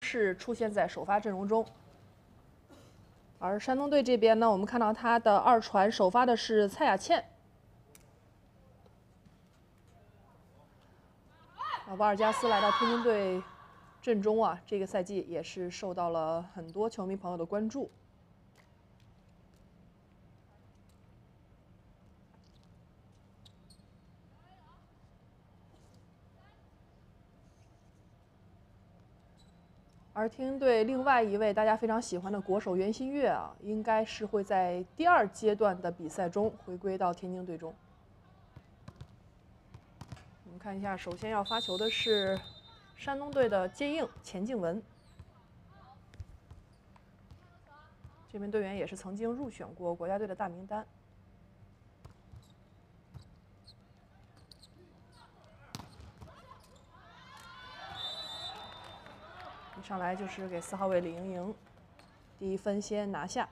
式出现在首发阵容中。而山东队这边呢，我们看到他的二传首发的是蔡雅倩。瓦尔加斯来到天津队阵中啊，这个赛季也是受到了很多球迷朋友的关注。而天津队另外一位大家非常喜欢的国手袁心玥啊，应该是会在第二阶段的比赛中回归到天津队中。我们看一下，首先要发球的是山东队的接应钱静雯，这名队员也是曾经入选过国家队的大名单。一上来就是给4号位李盈莹第一分先拿下。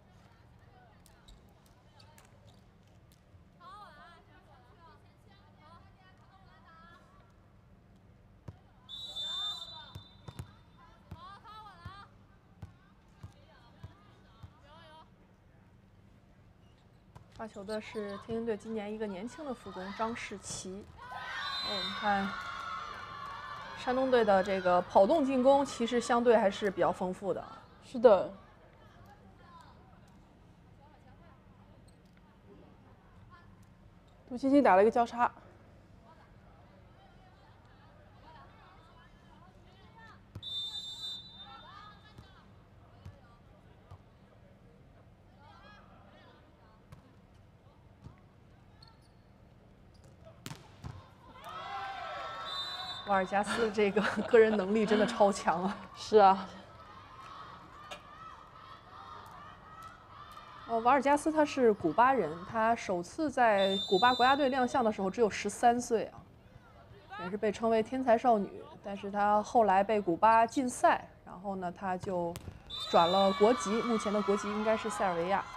发球的是天津队今年一个年轻的副攻张世奇。我们看山东队的这个跑动进攻，其实相对还是比较丰富的。 是的。杜欣欣打了一个交叉。 瓦尔加斯的这个个人能力真的超强啊！ 是啊。 瓦尔加斯他是古巴人，他首次在古巴国家队亮相的时候只有13岁啊，也是被称为天才少女。但是他后来被古巴禁赛，然后呢，他就转了国籍，目前的国籍应该是塞尔维亚。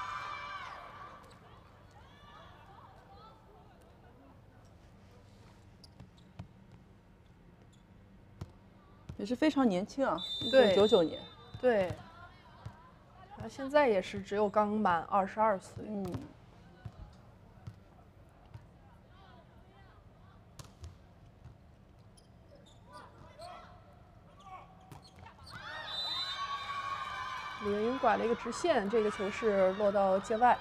也是非常年轻啊， 对 ，1999年。 对。他现在也是只有刚满22岁。李盈莹拐了一个直线，这个球是落到界外。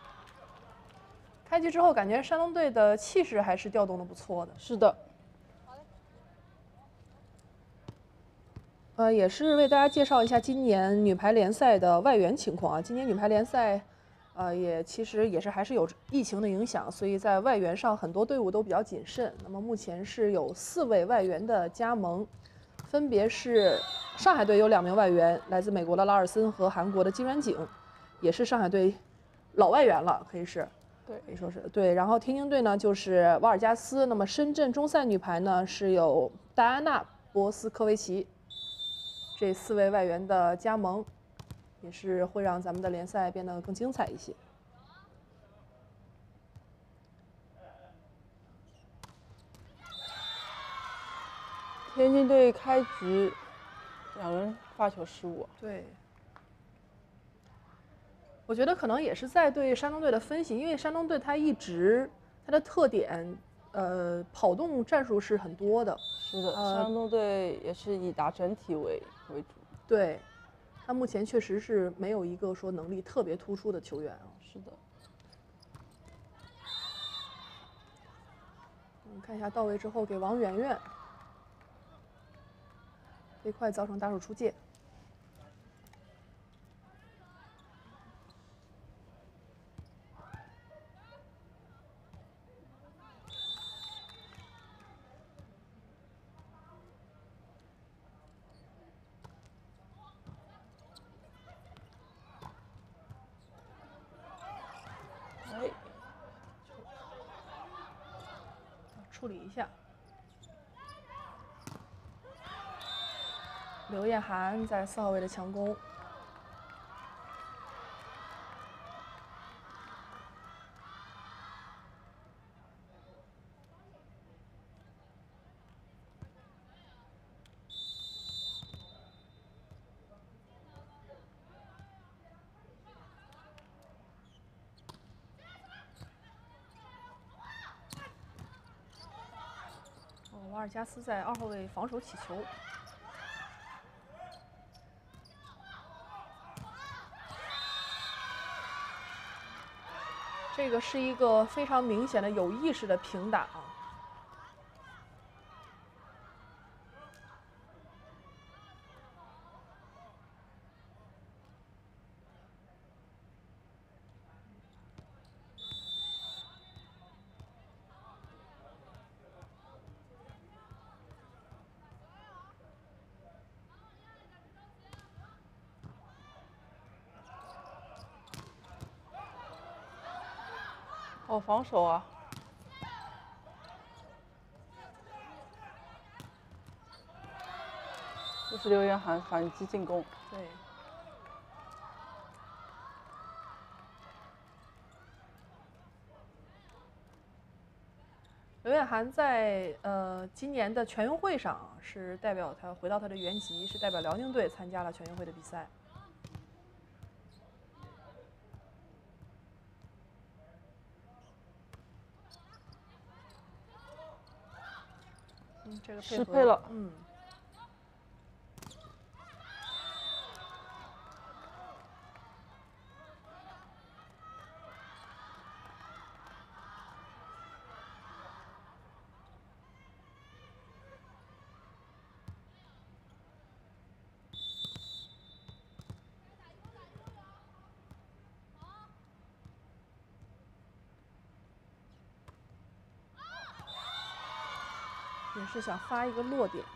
开局之后，感觉山东队的气势还是调动的不错的。 是的。 也是为大家介绍一下今年女排联赛的外援情况啊。今年女排联赛，也其实也是还是有疫情的影响，所以在外援上很多队伍都比较谨慎。那么目前是有4位外援的加盟，分别是上海队有2名外援，来自美国的拉尔森和韩国的金元景，也是上海队老外援了，可以是。 对， 可以说是对。然后天津队呢就是瓦尔加斯，那么深圳中赛女排呢是有戴安娜·博斯科维奇。这4位外援的加盟，也是会让咱们的联赛变得更精彩一些。 天津队开局2人发球失误。 对，我觉得可能也是在对山东队的分析，因为山东队它一直它的特点，跑动战术是很多的。 是的，山东队也是以打整体为主。 对，他目前确实是没有一个说能力特别突出的球员啊。 是的。 我们看一下到位之后给王媛媛，飞快造成打手出界。处理一下。刘艳涵在4号位的强攻。 瓦尔加斯在2后卫防守起球。这个是一个非常明显的有意识的平打啊。 哦，防守啊！这是刘彦涵反击进攻。 对。刘彦涵在今年的全运会上是代表他回到他的原籍，是代表辽宁队参加了全运会的比赛。这个失配了。 也是想发一个落点。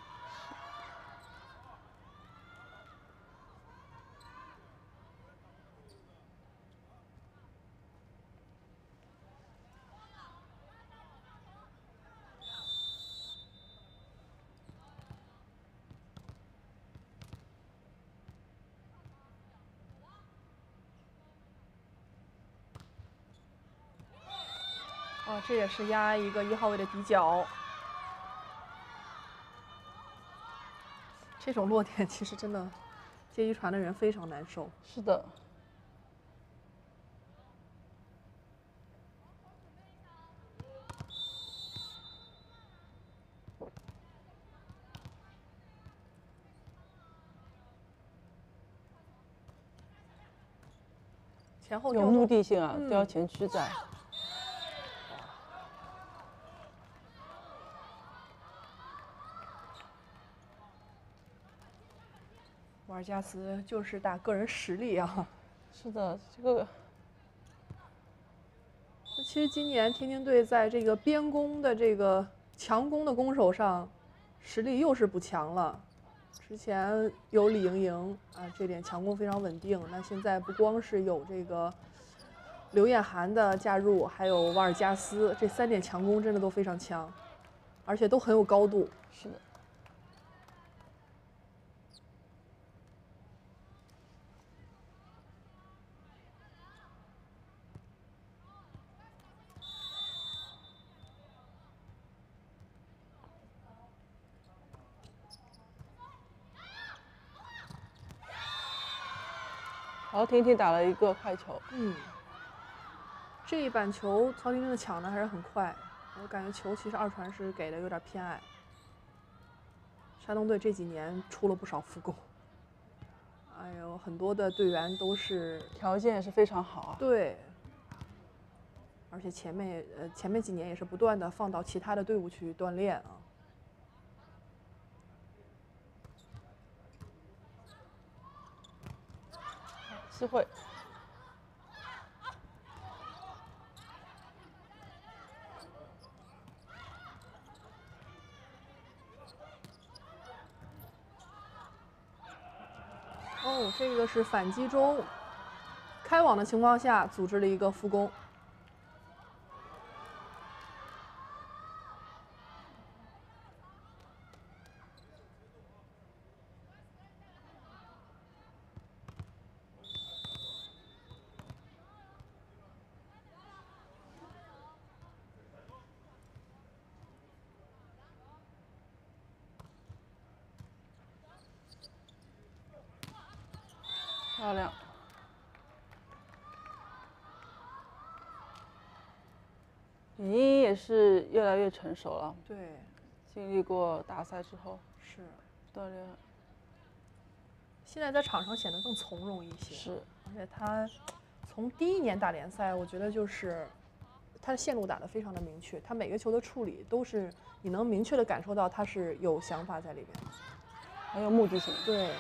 这也是压一个1号位的底角。这种落点其实真的，接一传的人非常难受。 是的。 前后有目的性啊，都要前驱在。 瓦尔加斯就是打个人实力啊。 是的，这个。 其实今年天津队在这个边攻的这个强攻的攻手上，实力又是不强了。之前有李盈莹啊，这点强攻非常稳定。那现在不光是有这个刘彦涵的加入，还有瓦尔加斯，这3点强攻真的都非常强，而且都很有高度。 是的。曹婷婷打了一个快球。 这一板球曹婷婷的抢的还是很快，我感觉球其实2传是给的有点偏矮。山东队这几年出了不少副攻，哎呦，很多的队员都是条件也是非常好啊。 对，而且前面几年也是不断的放到其他的队伍去锻炼啊。 机会。 这个是反击中开网的情况下组织了一个副攻。 漂亮。李盈莹也是越来越成熟了。 对， 经历过大赛之后是锻炼， 现在在场上显得更从容一些。 是， 而且他从第一年打联赛，我觉得就是他的线路打得非常的明确，他每个球的处理都是你能明确的感受到他是有想法在里边的， 很有目的性。 对。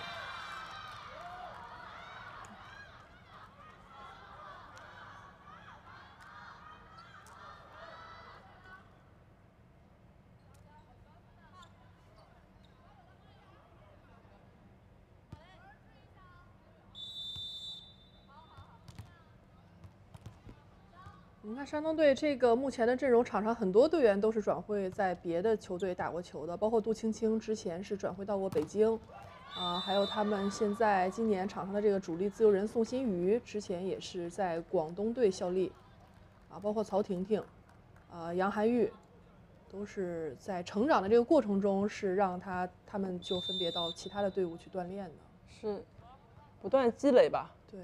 我们看山东队这个目前的阵容，场上很多队员都是转会在别的球队打过球的，包括杜青青之前是转会到过北京，还有他们现在今年场上的这个主力自由人宋新宇，之前也是在广东队效力，包括曹婷婷，杨涵玉，都是在成长的这个过程中是让他们就分别到其他的队伍去锻炼的， 是不断积累吧。 对。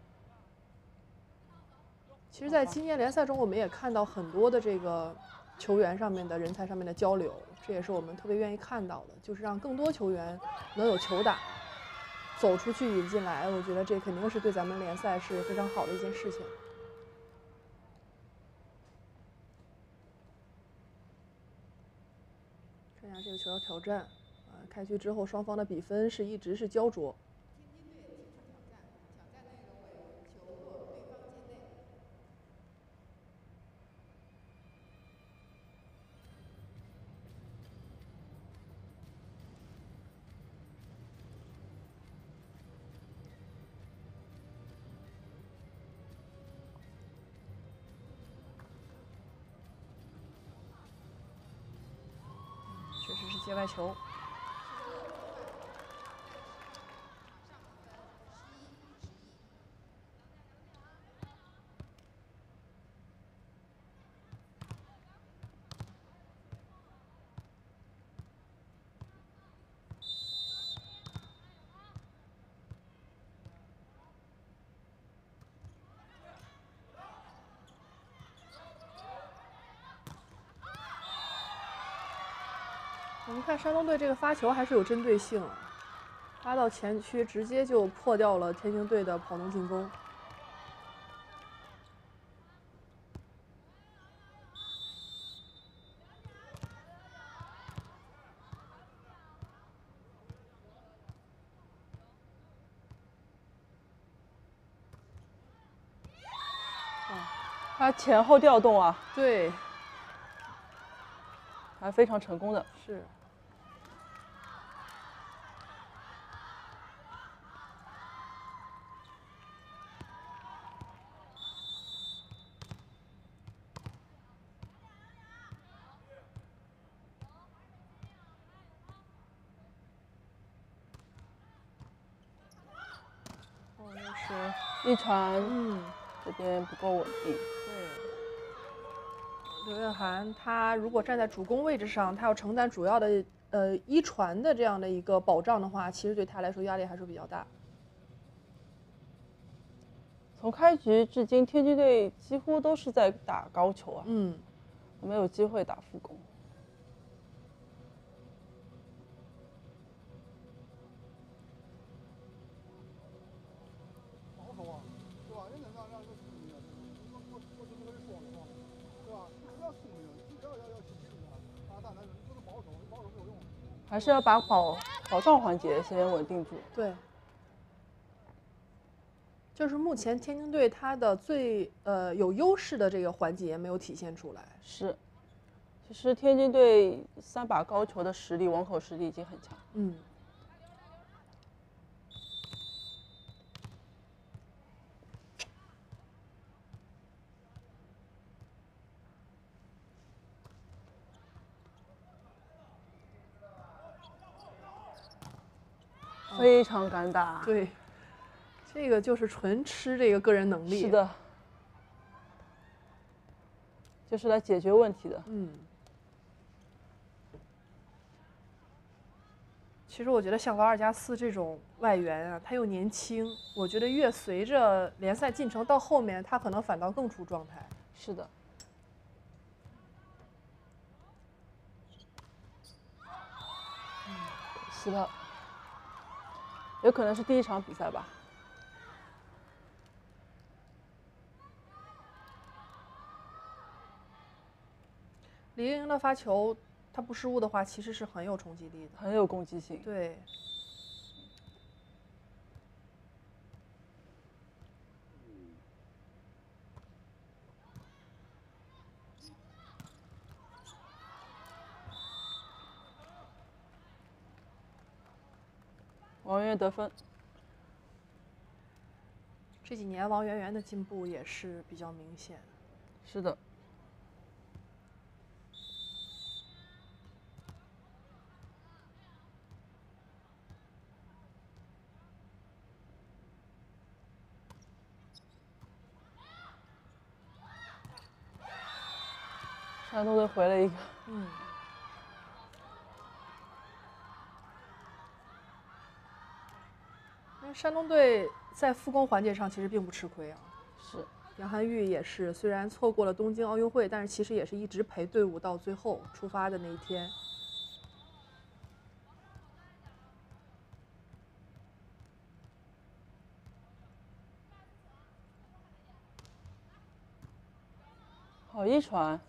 其实，在今年联赛中，我们也看到很多的这个球员上面的人才上面的交流，这也是我们特别愿意看到的，就是让更多球员能有球打，走出去引进来，我觉得这肯定是对咱们联赛是非常好的一件事情。看一下这个球要挑战，开局之后双方的比分是一直是焦灼。确实是界外球。我们看山东队这个发球还是有针对性，发到前区直接就破掉了天津队的跑动进攻。 他前后调动啊， 对， 还非常成功的。 是。 是一传，这边不够稳定。 对，刘月涵他如果站在主攻位置上，他要承担主要的一传的这样的一个保障的话，其实对他来说压力还是比较大。 从开局至今，天津队几乎都是在打高球啊，没有机会打副攻。还是要把保障环节先稳定住。 对，就是目前天津队他的最有优势的这个环节没有体现出来。 是，其实天津队3把高球的实力，网口实力已经很强。非常敢打。 对，这个就是纯吃这个个人能力。 是的，就是来解决问题的。 其实我觉得像瓦尔加斯这种外援啊，他又年轻，我觉得越随着联赛进程到后面，他可能反倒更出状态。 是的。 惜了，有可能是第一场比赛吧。 李盈莹的发球，她不失误的话，其实是很有冲击力的， 很有攻击性。 对。 王媛媛得分。 这几年王媛媛的进步也是比较明显。 是的。山东队回了一个。 因为山东队在复工环节上其实并不吃亏啊。 是。 杨涵玉也是，虽然错过了东京奥运会，但是其实也是一直陪队伍到最后出发的那一天。 好一传，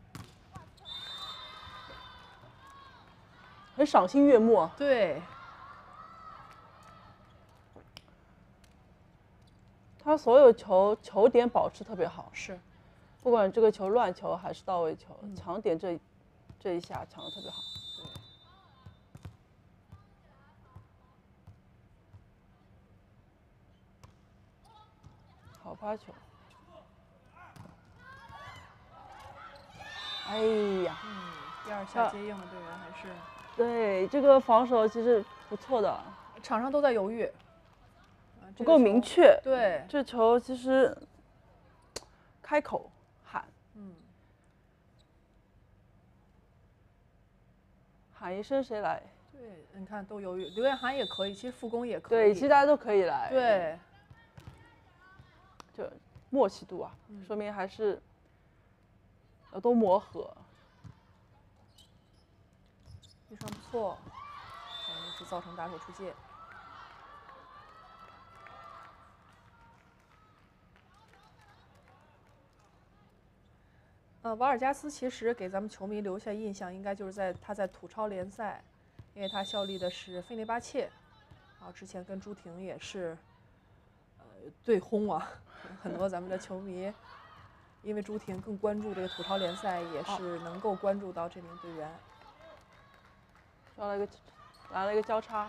很赏心悦目啊。 对。 他所有球点保持特别好。 是。 不管这个球乱球还是到位球，抢点这一下抢得特别好。 对。 好发球。哎呀， 第二下接应的队员还是对这个防守其实不错的， 场上都在犹豫， 不够明确。 对， 这球其实开口喊，喊一声谁来？ 对，你看都犹豫，刘彦涵也可以，其实傅工也可以， 对，其实大家都可以来。 对， 这默契度啊，说明还是要多磨合。 预传不错，一直造成打手出界。瓦尔加斯其实给咱们球迷留下印象，应该就是他在土超联赛，因为他效力的是费内巴切，然后之前跟朱婷也是，对轰啊，很多咱们的球迷，因为朱婷更关注这个土超联赛，也是能够关注到这名队员。 来了一个交叉，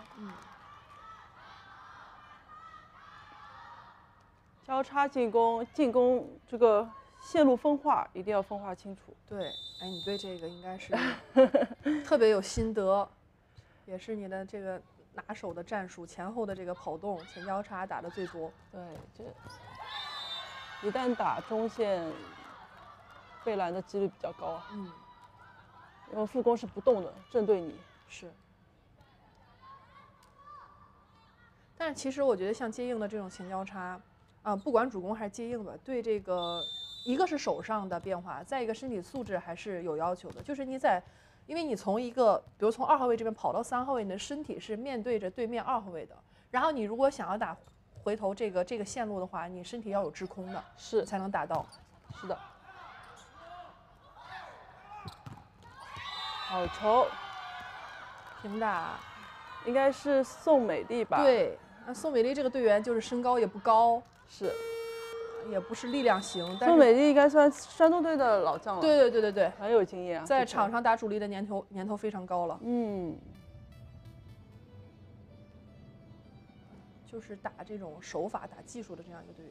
交叉进攻这个线路分化一定要分化清楚。 对，哎，你对这个应该是特别有心得，也是你的这个拿手的战术，前后的这个跑动、前交叉打的最多。 对，这一旦打中线，被拦的几率比较高啊。因为副攻是不动的，正对你。 是。但是其实我觉得像接应的这种前交叉，不管主攻还是接应吧，对这个一个是手上的变化，再一个身体素质还是有要求的。就是因为你从比如从2号位这边跑到3号位，你的身体是面对着对面2号位的。然后你如果想要打回头这个线路的话，你身体要有滞空的， 是才能打到。 是的。好球， 平打， 应该是宋美丽吧？ 对。那宋美丽这个队员就是身高也不高， 是， 也不是力量型。 宋美丽应该算山东队的老将了。 对， 很有经验啊， 在场上打主力的年头非常高了。就是打这种手法、打技术的这样一个队员。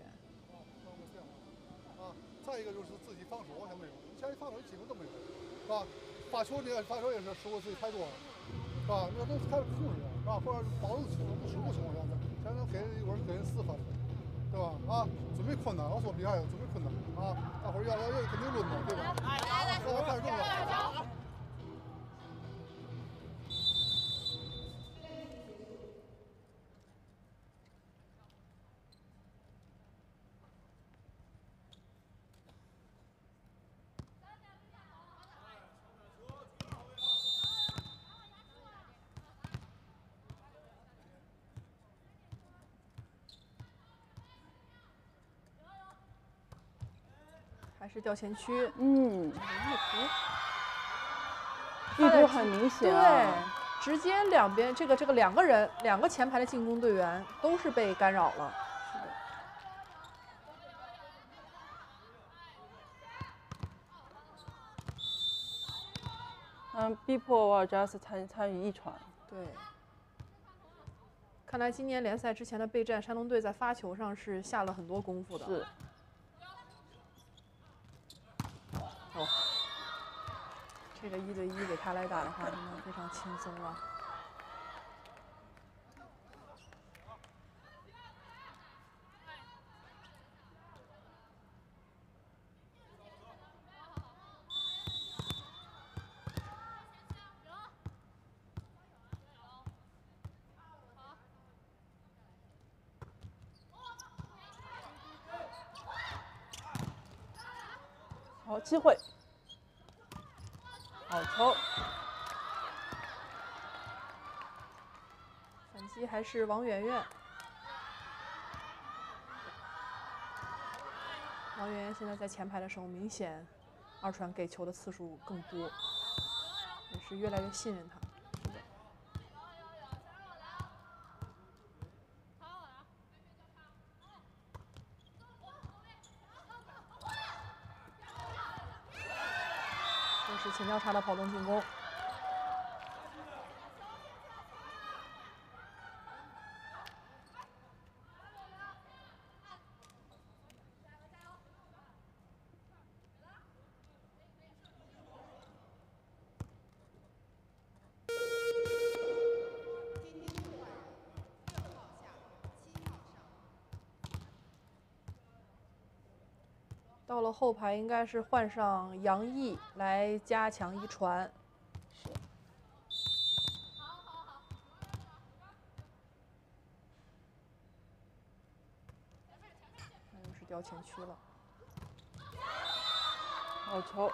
再一个就是自己防守好像没有，现在防守基本都没有，是吧？发球也是失误自己太多了，是吧？那都开始控制了，是吧？或者保住球不失误情况下，才能一会儿给人4分，对吧？准备困难，我说比赛准备困难啊，大伙儿要肯定抡的，对吧？开始动了。 还是掉前区。 嗯， 这个意意图很明显啊。 对，直接两边这个两个前排的进攻队员都是被干扰了。 是的。逼迫瓦尔加斯参与一传。 对。看来今年联赛之前的备战，山东队在发球上是下了很多功夫的。 是。 哦，这个1对1给他来打的话，真的非常轻松了。 好机会，好球！ 反击还是王媛媛。王媛媛现在在前排的时候，明显二传给球的次数更多，也是越来越信任他。 是的。 这是前交叉的跑动进攻。到了后排，应该是换上杨毅来加强一传。 是。 那又是掉前区了。 好球！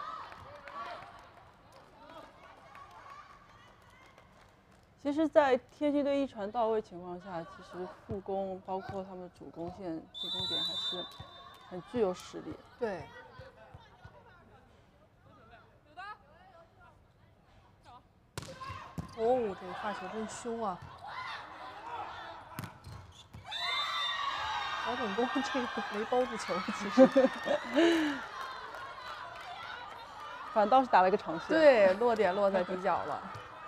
其实，在天津队一传到位情况下，其实副攻包括他们主攻线进攻点还是很具有实力。 对。哦，这个发球真凶啊！曹总攻这个没包住球，其实。 反倒是打了一个长线。 对，落点落在底角了。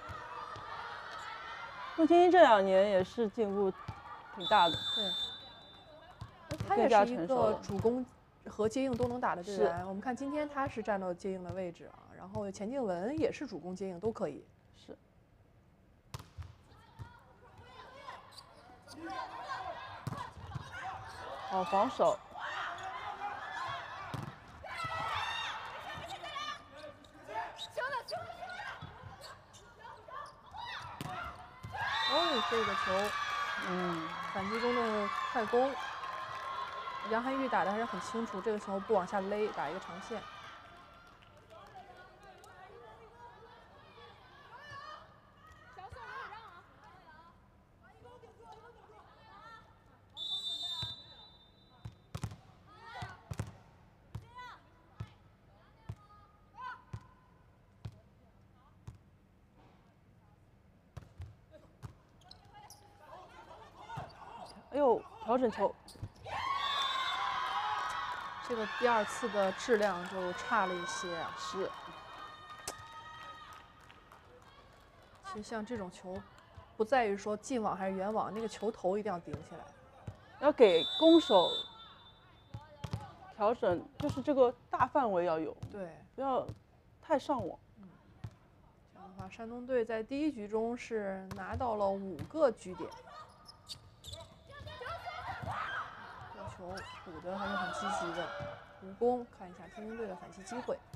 陆天一这2年也是进步挺大的。 对。他也是一个主攻和接应都能打的队员。我们看今天他是站到接应的位置啊，然后钱静雯也是主攻接应都可以。 是。好防守。 哦，这个球，反击中的快攻，杨涵玉打的还是很清楚，这个球不往下勒，打一个长线。 哎呦，调整球， 这个第2次的质量就差了一些啊。 是。 其实像这种球，不在于说近网还是远网，那个球头一定要顶起来。 要给攻手调整，就是这个大范围要有， 对， 不要太上网。 这样的话，山东队在第1局中是拿到了5个局点。这球补的还是很积极的，无攻。看一下天津队的反击机会。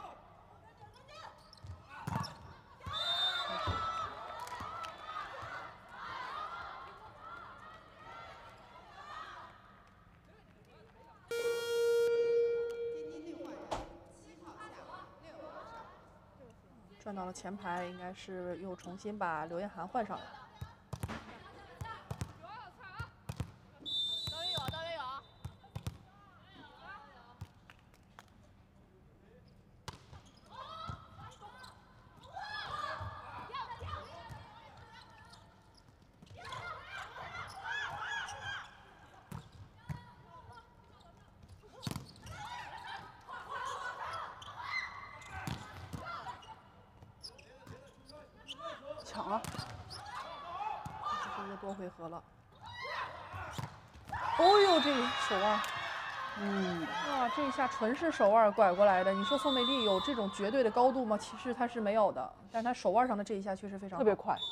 转到了前排，应该是又重新把刘彦涵换上来。 多回合了。哦呦，这手腕，哇，这一下纯是手腕拐过来的。你说宋美丽有这种绝对的高度吗？其实她是没有的，但她手腕上的这一下确实非常好， 特别快。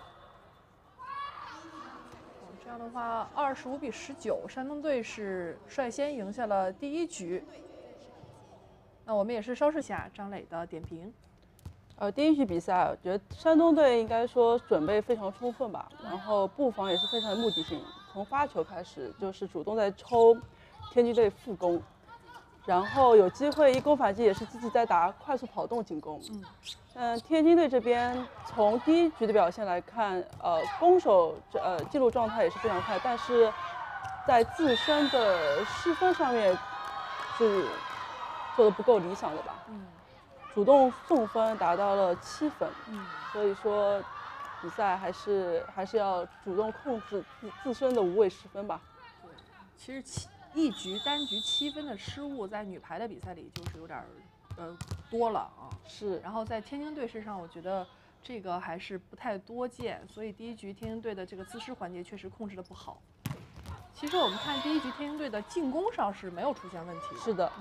这样的话，25比19，山东队是率先赢下了第一局。那我们也是稍事下张磊的点评。 第一局比赛，我觉得山东队应该说准备非常充分吧，然后布防也是非常有目的性，从发球开始就是主动在抽天津队副攻，然后有机会一攻反击也是积极在打快速跑动进攻。天津队这边从第一局的表现来看，攻守进入状态也是非常快，但是在自身的失分上面是做的不够理想的吧。主动送分达到了7分，所以说比赛还是要主动控制自身的无谓失分吧。 对，其实一局单局7分的失误，在女排的比赛里就是有点多了啊。 是。 然后在天津队身上，我觉得这个还是不太多见，所以第一局天津队的这个自失环节确实控制的不好。其实我们看第一局天津队的进攻上是没有出现问题的。 是的。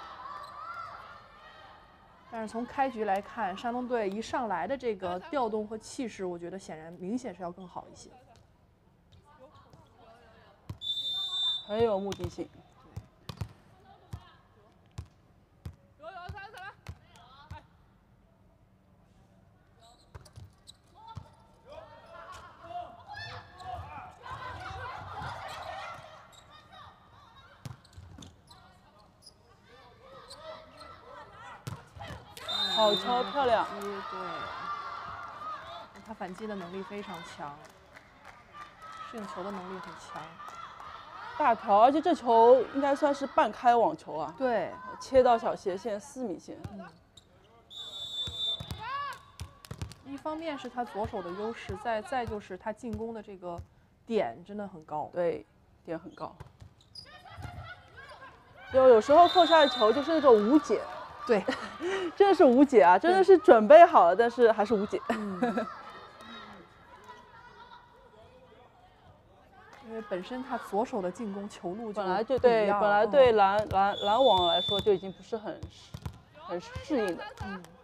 但是从开局来看，山东队一上来的这个调动和气势，我觉得明显是要更好一些， 很有目的性。好球，漂亮！ 对，他反击的能力非常强，适应球的能力很强。 大条，而且这球应该算是半开网球啊。 对， 切到小斜线4米线。 一方面是他左手的优势，再就是他进攻的这个点真的很高。 对，点很高。就有时候扣下的球就是那种无解。 对， 真的是无解啊！真的是准备好了，但是还是无解。 因为本身他左手的进攻球路本来对拦网来说就已经不是很适应的。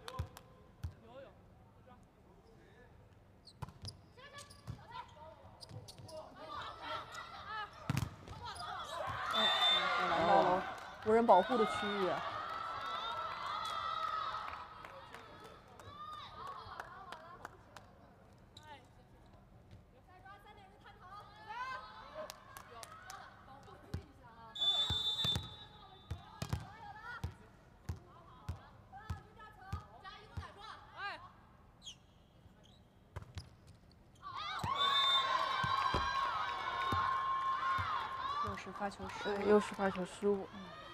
来到了无人保护的区域。发球失误， 又是发球失误。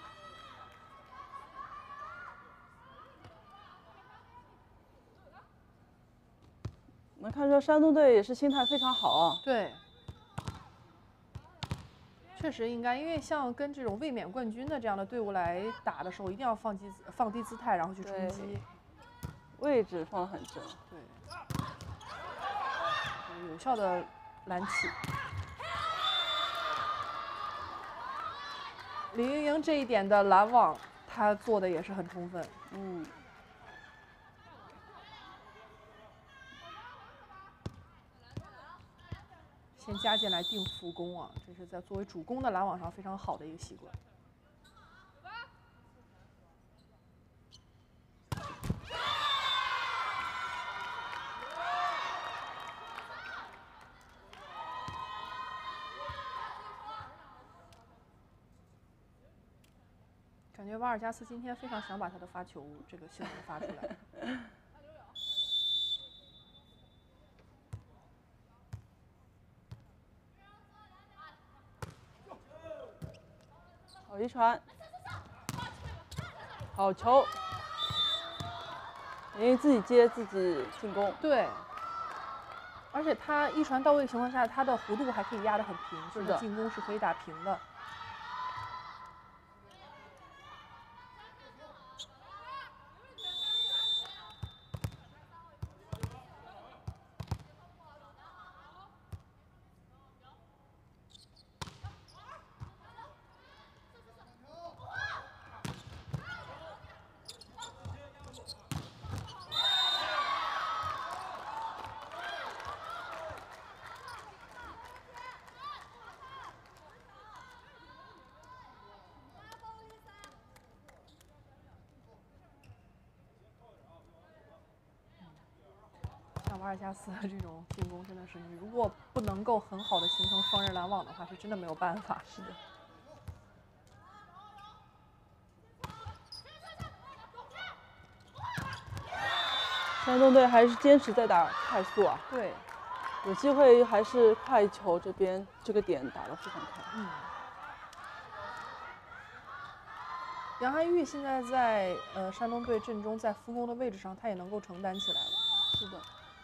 能看出山东队也是心态非常好啊。 对，确实应该，因为像跟这种卫冕冠军的这样的队伍来打的时候，一定要放低姿态，然后去冲击， 位置放得很正。 对，有效的拦起。李盈莹这一点的拦网，她做的也是很充分。先加进来定副攻啊，这是在作为主攻的拦网上非常好的一个习惯。感觉瓦尔加斯今天非常想把他的发球这个系统发出来。 好一传，好球，因为自己接自己进攻。 对，而且他一传到位的情况下，他的弧度还可以压得很平，就是进攻是可以打平的。 像瓦尔加斯的这种进攻，真的是你如果不能够很好的形成双人拦网的话，是真的没有办法。 是的。山东队还是坚持在打快速啊， 对， 有机会还是快球这边这个点打得非常开。 杨涵玉现在在山东队阵中，在副攻的位置上，他也能够承担起来了。 是的，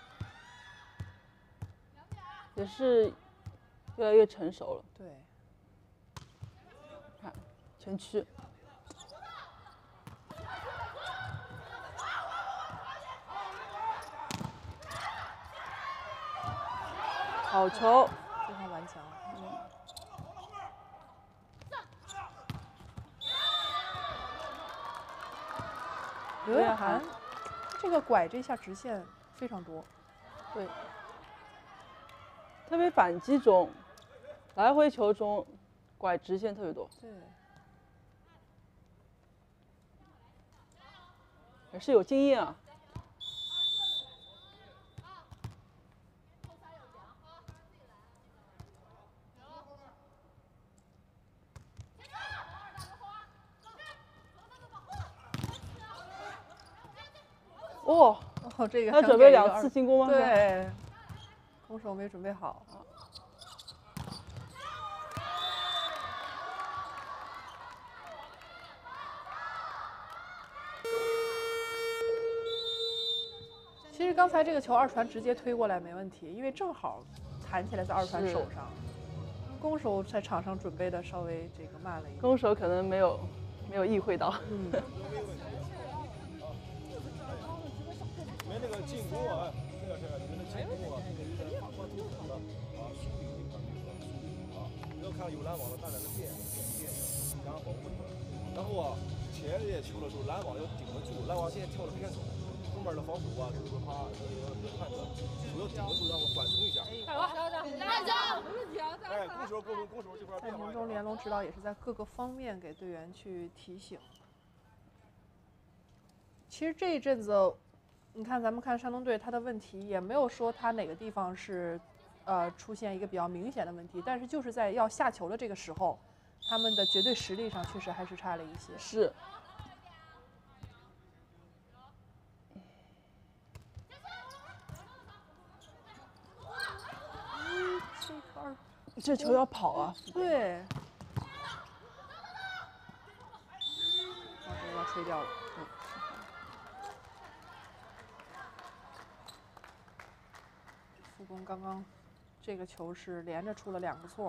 也是越来越成熟了。 对， 看前区。好球， 非常顽强。刘晏涵这个拐这下直线非常多， 对，特别反击中，来回球中拐直线特别多， 对， 也是有经验啊。哦， 这个他准备2次进攻吗？ 对，空手没准备好。其实刚才这个球二传直接推过来没问题，因为正好弹起来在二传手上。攻手在场上准备的稍微这个慢了一点。 攻手可能没有意会到。 没那个进攻啊，这个你们的进攻啊，这个有点发突突的啊，疏于一块啊，要看有拦网的，大胆的变，然后保护他。然后啊，前列球的时候拦网要顶得住，拦网现在跳得偏手，后面的防守啊，就是说他判断，手要顶得住，然后缓冲一下。哎，攻手这块变化。 在中联龙指导也是在各个方面给队员去提醒。其实这一阵子，你看咱们看山东队，他的问题也没有说他哪个地方是，出现一个比较明显的问题，但是就是在要下球的这个时候，他们的绝对实力上确实还是差了一些。 是。这球要跑啊！ 对。这个要吹掉了。副攻刚刚这个球是连着出了2个错，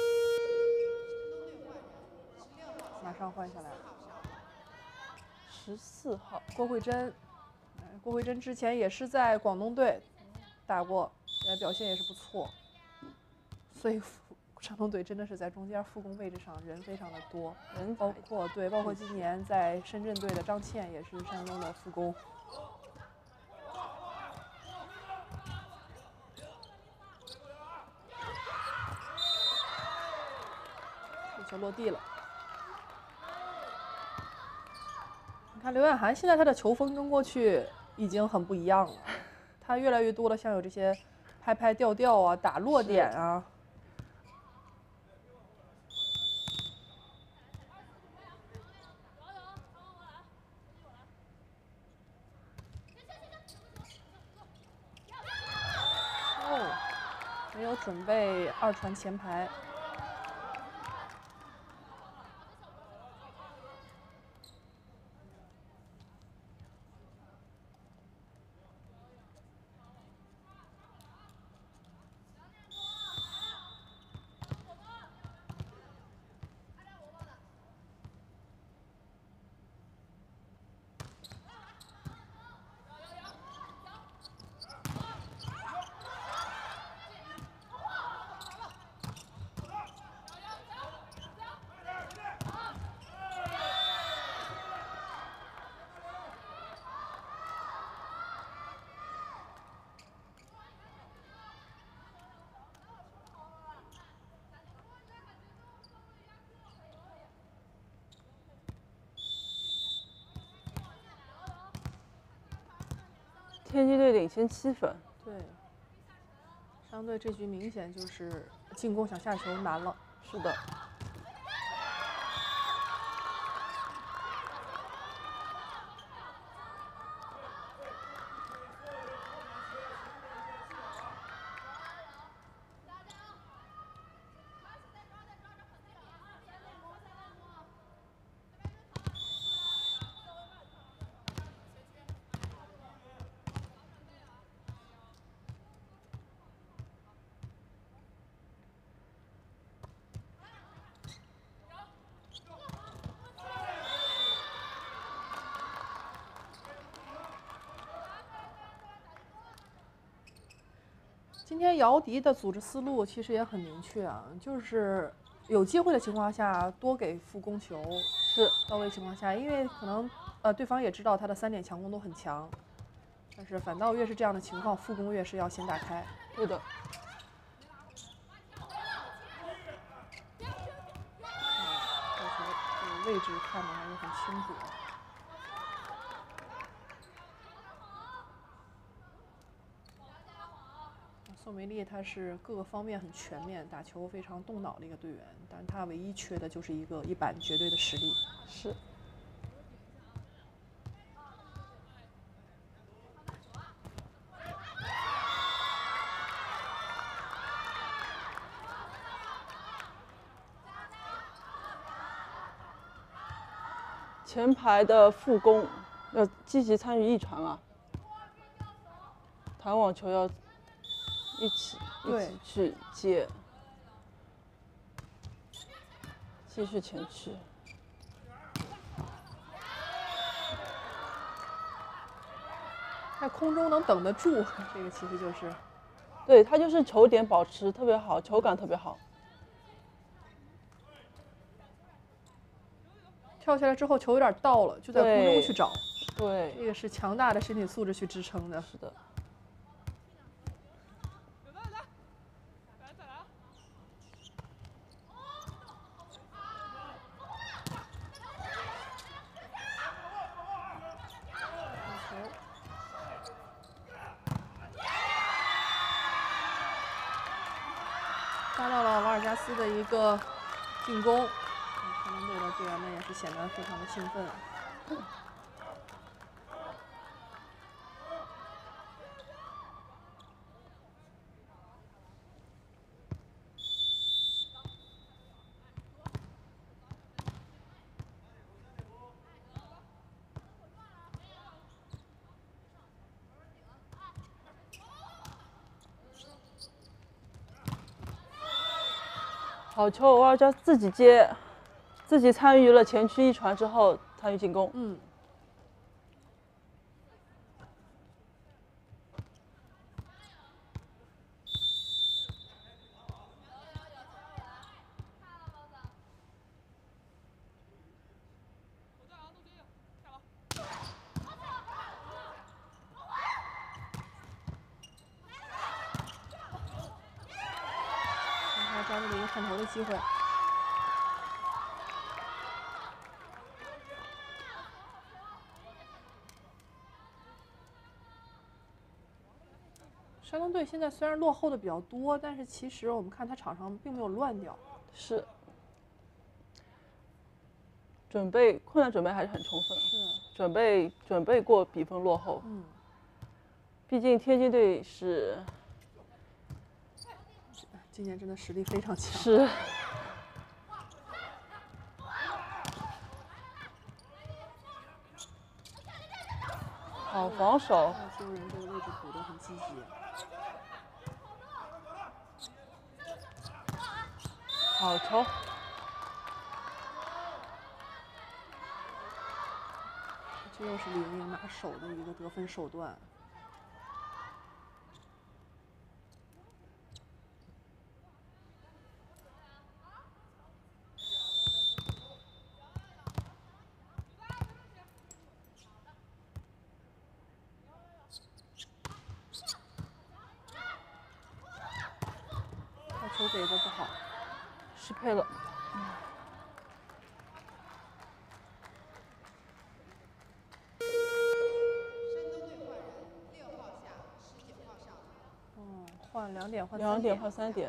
马上换下来了。 14号郭慧珍，郭慧珍之前也是在广东队打过，表现也是不错。所以山东队真的是在中间副攻位置上人非常的多，包括今年在深圳队的张倩也是山东的副攻。这球落地了。你看刘晏涵现在他的球风跟过去已经很不一样了，他越来越多的像有这些拍拍吊吊啊、打落点啊。没有准备2传前排。 天津队领先7分。 对。 相对这局明显就是进攻想下球难了。 是的。 今天姚笛的组织思路其实也很明确啊，就是有机会的情况下多给副攻球， 是到位情况下，因为可能对方也知道他的3点强攻都很强，但是反倒越是这样的情况，副攻越是要先打开。 对的。 这个位置看的还是很清楚的。宋梅丽她是各个方面很全面，打球非常动脑的一个队员，但是她唯一缺的就是一板绝对的实力。 是。前排的副攻要积极参与一传啊，弹网球要一起去接，继续前去。 在空中能等得住，这个其实就是， 对他就是球点保持特别好，球感特别好。 跳下来之后球有点到了，就在空中去找。 对， 这个是强大的身体素质去支撑的。 是的。 抓到了瓦尔加斯的一个进攻，山东队的队员们也是显得非常的兴奋。 好球，瓦尔加自己接，自己参与了前区一传之后参与进攻。 嗯。抓住了一个探头的机会。山东队现在虽然落后的比较多，但是其实我们看他场上并没有乱掉。 是。困难准备还是很充分。是。准备过比分落后。 嗯。 毕竟天津队是。 今年真的实力非常强。 是。好防守。 所有人这个位置补得很积极。 好球。 这又是李盈莹拿手的一个得分手段。球给的不好， 失配了。 2点换3 2点点换3点。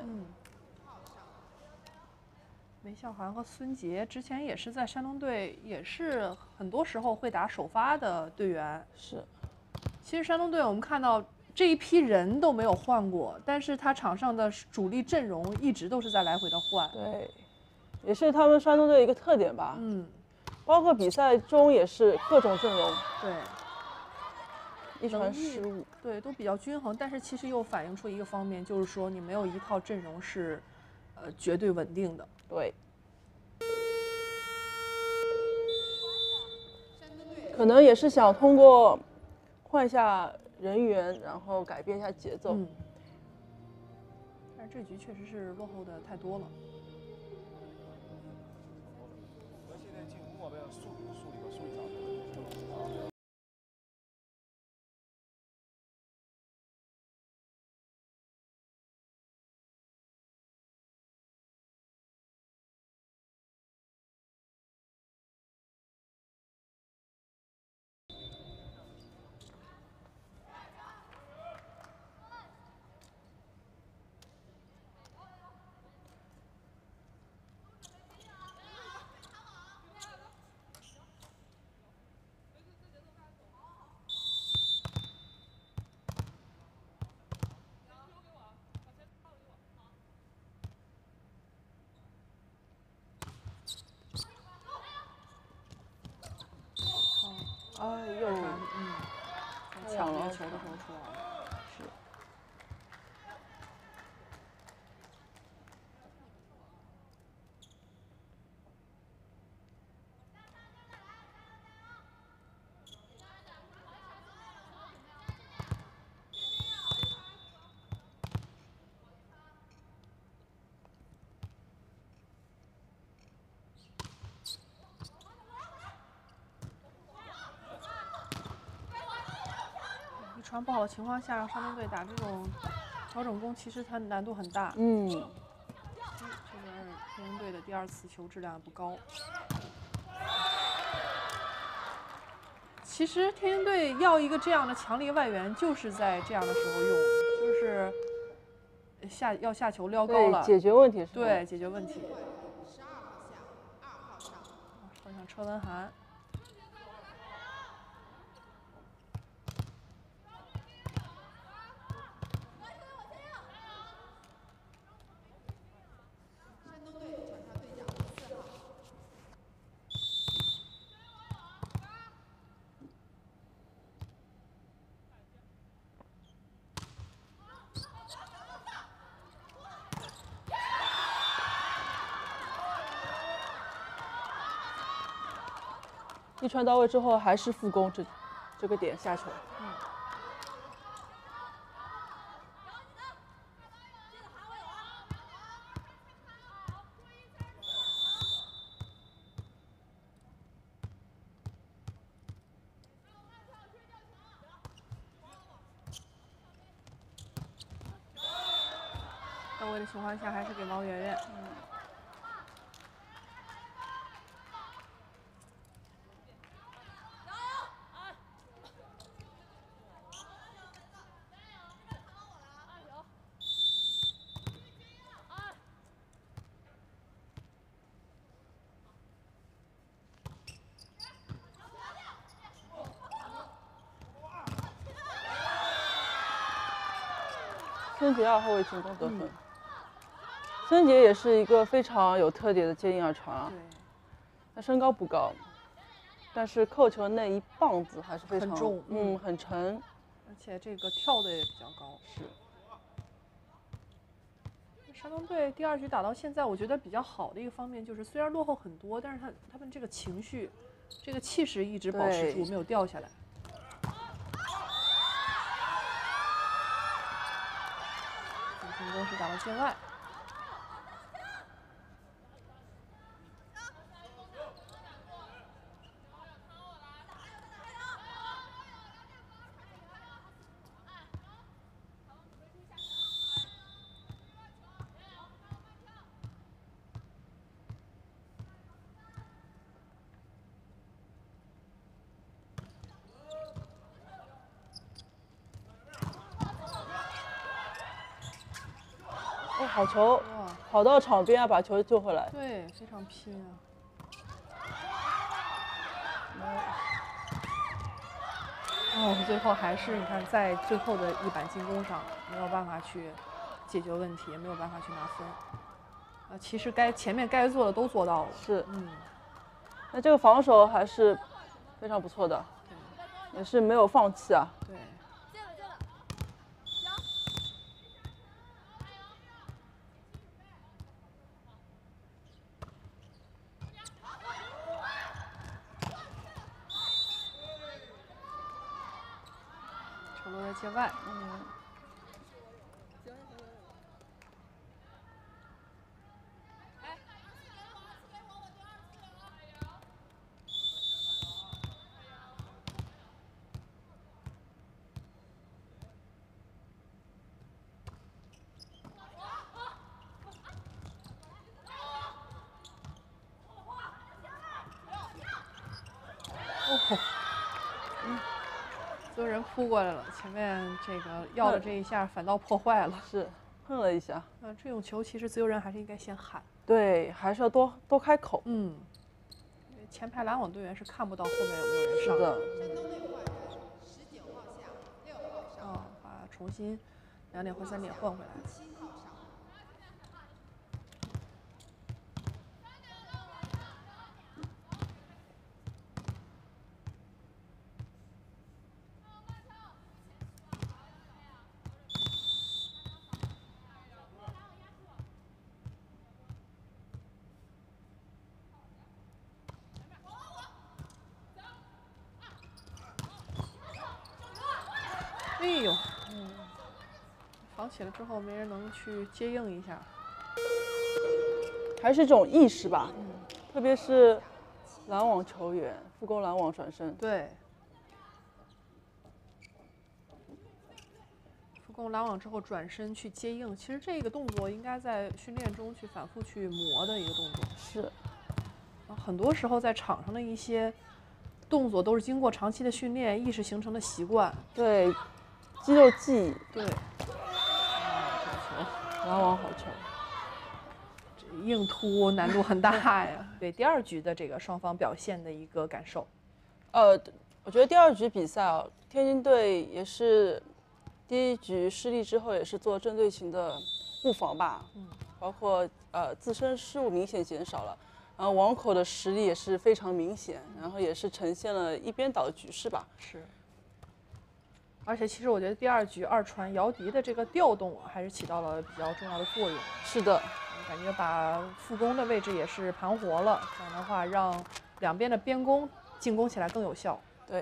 梅孝涵和孙杰之前也是在山东队，也是很多时候会打首发的队员。 是， 其实山东队我们看到这一批人都没有换过，但是他场上的主力阵容一直都是在来回的换。 对，也是他们山东队一个特点吧。包括比赛中也是各种阵容。 对。 一传15， 对，都比较均衡，但是其实又反映出一个方面，就是说你没有一套阵容是，绝对稳定的。 对。可能也是想通过换下人员，然后改变一下节奏。 但是这局确实是落后的太多了。 我们现在进攻要梳理上。 哎呦， 抢这个球的时候出来了。 是。 传不好的情况下，让山东队打这种调整攻，其实它难度很大。 这边天津队的第2次球质量不高。其实天津队要一个这样的强力外援，就是在这样的时候用，就是要下球撩高了， 解决问题是吧？ 对，解决问题。好像车文涵。 一传到位之后还是复攻这个点下球。 到位的情况下还是给毛圆圆。 孙杰2后卫进攻得分。孙杰也是一个非常有特点的接应2传啊。他身高不高，但是扣球那一棒子还是非常很重， 很沉， 而且这个跳的也比较高。 是。 山东队第2局打到现在，我觉得比较好的一个方面就是，虽然落后很多，但是他们这个情绪、这个气势一直保持住，没有掉下来。进攻是打到界外。 好球， 哇， 跑到场边啊，把球救回来。 对，非常拼啊。哦，最后还是你看，在最后的一板进攻上没有办法去解决问题，也没有办法去拿分。其实前面该做的都做到了。 是， 嗯， 那这个防守还是非常不错的，也是没有放弃啊。 对。球落在界外。哦，所有人扑过来了，前面这个要的这一下反倒破坏了。 是，碰了一下。 这种球其实自由人还是应该先喊。 对，还是要多开口。 嗯，前排拦网队员是看不到后面有没有人上。 是的。 把重新2点或3点换回来。哎呦，防起了之后，没人能去接应一下， 还是这种意识吧，特别是拦网球员副攻拦网转身， 对，副攻拦网之后转身去接应，其实这个动作应该在训练中去反复去磨的一个动作。 是， 很多时候在场上的一些动作都是经过长期的训练意识形成的习惯。 对。肌肉记忆， 对， 拦网好球， 这硬突难度很大呀。对，第2局的这个双方表现的一个感受。 我觉得第2局比赛啊，天津队也是第1局失利之后也是做针对性的布防吧，包括自身失误明显减少了，然后网口的实力也是非常明显，然后也是呈现了一边倒的局势吧。 是。而且其实我觉得第2局2传姚笛的这个调动还是起到了比较重要的作用。 是的， 感觉把副攻的位置也是盘活了，这样的话让两边的边攻进攻起来更有效。 对。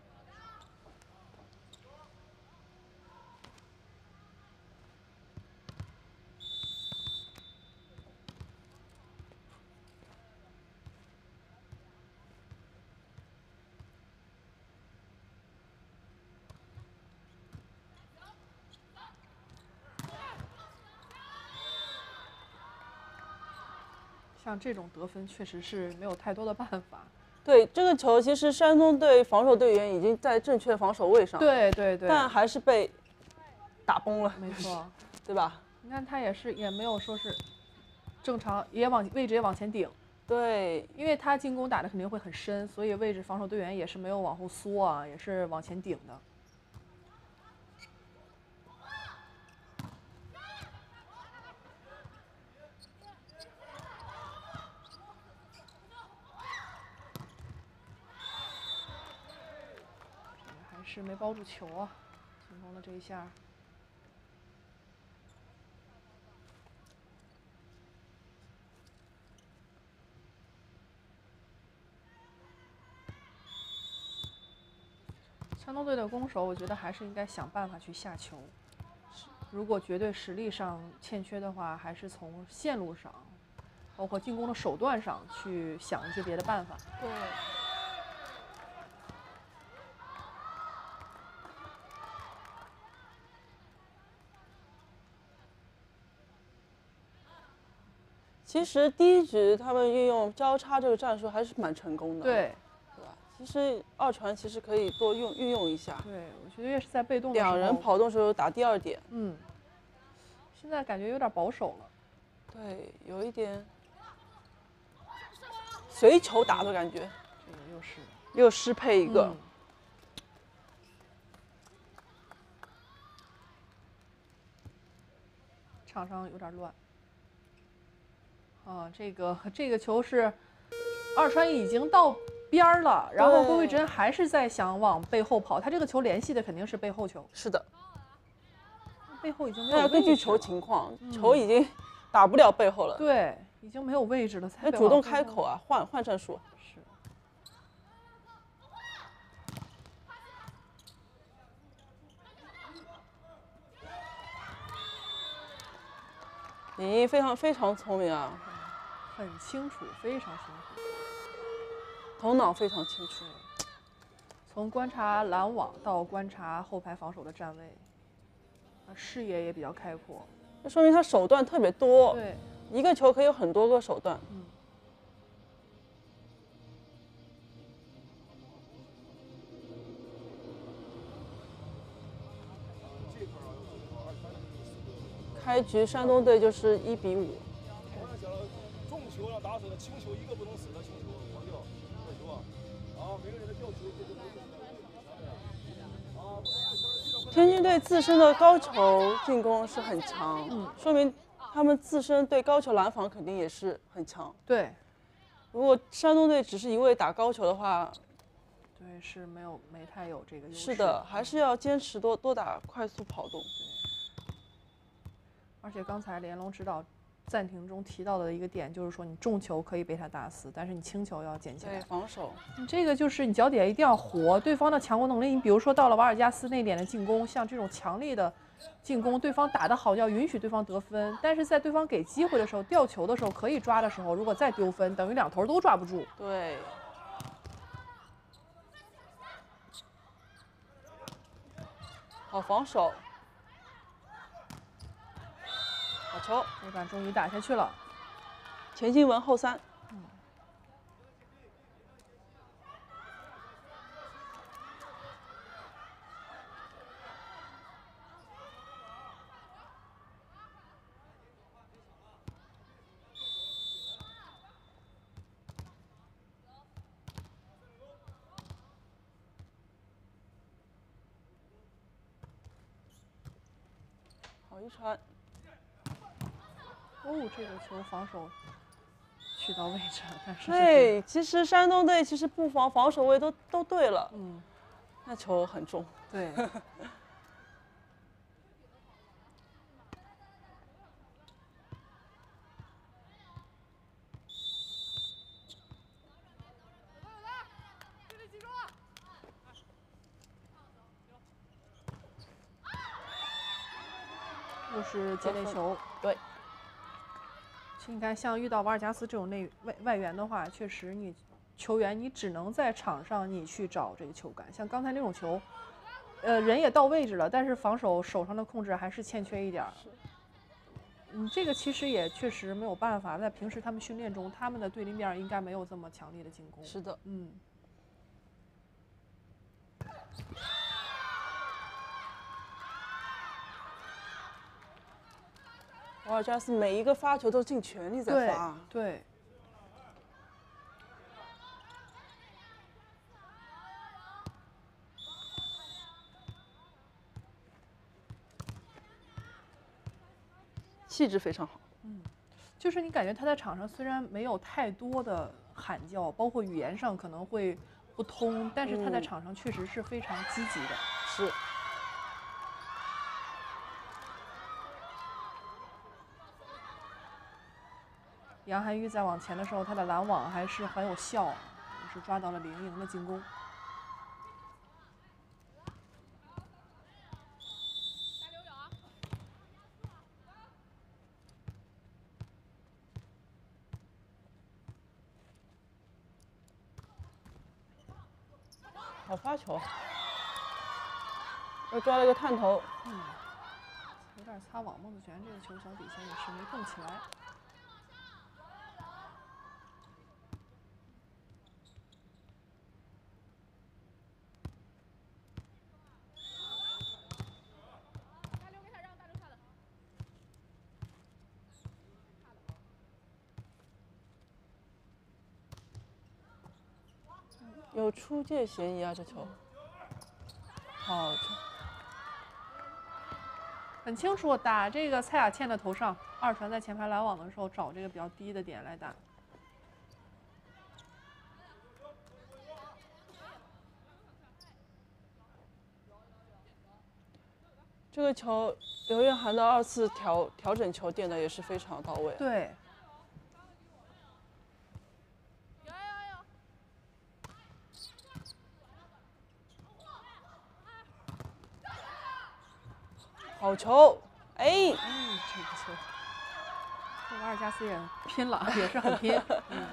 像这种得分确实是没有太多的办法。 对，这个球其实山东队防守队员已经在正确防守位上， 对， 但还是被打崩了， 没错， 对吧？ 你看他也没有说是正常，位置也往前顶。 对， 因为他进攻打的肯定会很深，所以位置防守队员也是没有往后缩啊，也是往前顶的。是没包住球啊，进攻的这一下。山东队的攻守，我觉得还是应该想办法去下球。如果绝对实力上欠缺的话，还是从线路上，包括进攻的手段上去想一些别的办法。 对。其实第1局他们运用交叉这个战术还是蛮成功的， 对， 对吧？其实2传其实可以多运用一下。 对，我觉得越是在被动的时候， 2人跑动时候打第2点。 现在感觉有点保守了。 对，有一点随球打的感觉， 这个又是又失配一个。 场上有点乱。啊，这个球是二川已经到边儿了，然后郭慧珍还是在想往背后跑，他这个球联系的肯定是背后球。 是的， 背后已经没那要根据有位置了球情况，球已经打不了背后了。 对，已经没有位置了，才要主动开口啊，换战术。 是。 林一非常聪明啊， 很清楚，非常清楚， 头脑非常清楚。 从观察拦网到观察后排防守的站位，视野也比较开阔。 这说明他手段特别多。 对， 一个球可以有很多个手段。开局山东队就是1比5。 刚才讲了，重球让打手的，轻球一个不能死的，轻球狂掉，吊球啊！好，每个人的吊球这个都是好。 天津队自身的高球进攻是很强，说明他们自身对高球拦防肯定也是很强。 对， 如果山东队只是一味打高球的话， 对，是没太有这个优势。 是的，还是要坚持多打快速跑动。 而且刚才连龙指导暂停中提到的一个点，就是说你重球可以被他打死，但是你轻球要捡起来。 对，防守。 你这个就是你脚底下一定要活，对方的强攻能力。你比如说到了瓦尔加斯那点的进攻，像这种强力的进攻，对方打得好，要允许对方得分。但是在对方给机会的时候，吊球的时候可以抓的时候，如果再丢分，等于两头都抓不住。 对。好防守。好球， 这板终于打下去了。 钱金文后3。好一传。 哦，这个球防守去到位置了，但是对，其实山东队其实布防守位都对了，那球很重。 对。又是接内球。 对。 其实你看，像遇到瓦尔加斯这种外援的话，确实你球员你只能在场上你去找这个球感。像刚才那种球，人也到位置了，但是防守手上的控制还是欠缺一点儿。这个其实也确实没有办法，在平时他们训练中，他们的对立面应该没有这么强烈的进攻。 是的，瓦尔加斯每一个发球都尽全力在发。 对。 气质非常好。 就是你感觉他在场上虽然没有太多的喊叫，包括语言上可能会不通，但是他在场上确实是非常积极的。 是。 杨涵玉在往前的时候，他的拦网还是很有效，也是抓到了林莹的进攻。 好发球，又抓了一个探头。 有点擦网，孟子璇这个球脚底下也是没动起来。 有出界嫌疑啊，这球。好球。 很清楚，打这个蔡雅倩的头上，二传在前排拦网的时候找这个比较低的点来打。 这个球，刘晏涵的2次调整球点的也是非常到位。 对。 好球！哎， 这个球，这瓦尔加斯也拼了，也是很拼。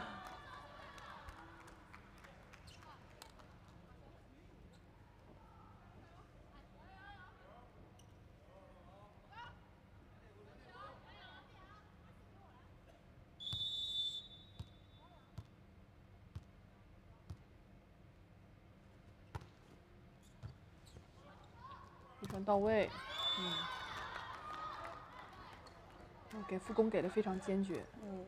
一传到位，给副攻给的非常坚决。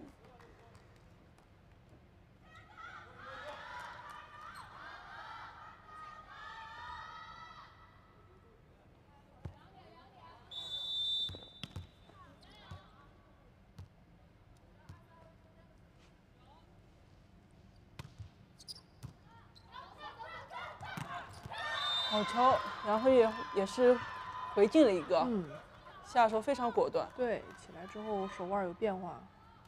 好球，然后也是回进了一个，下手非常果断。 对，起来之后手腕有变化。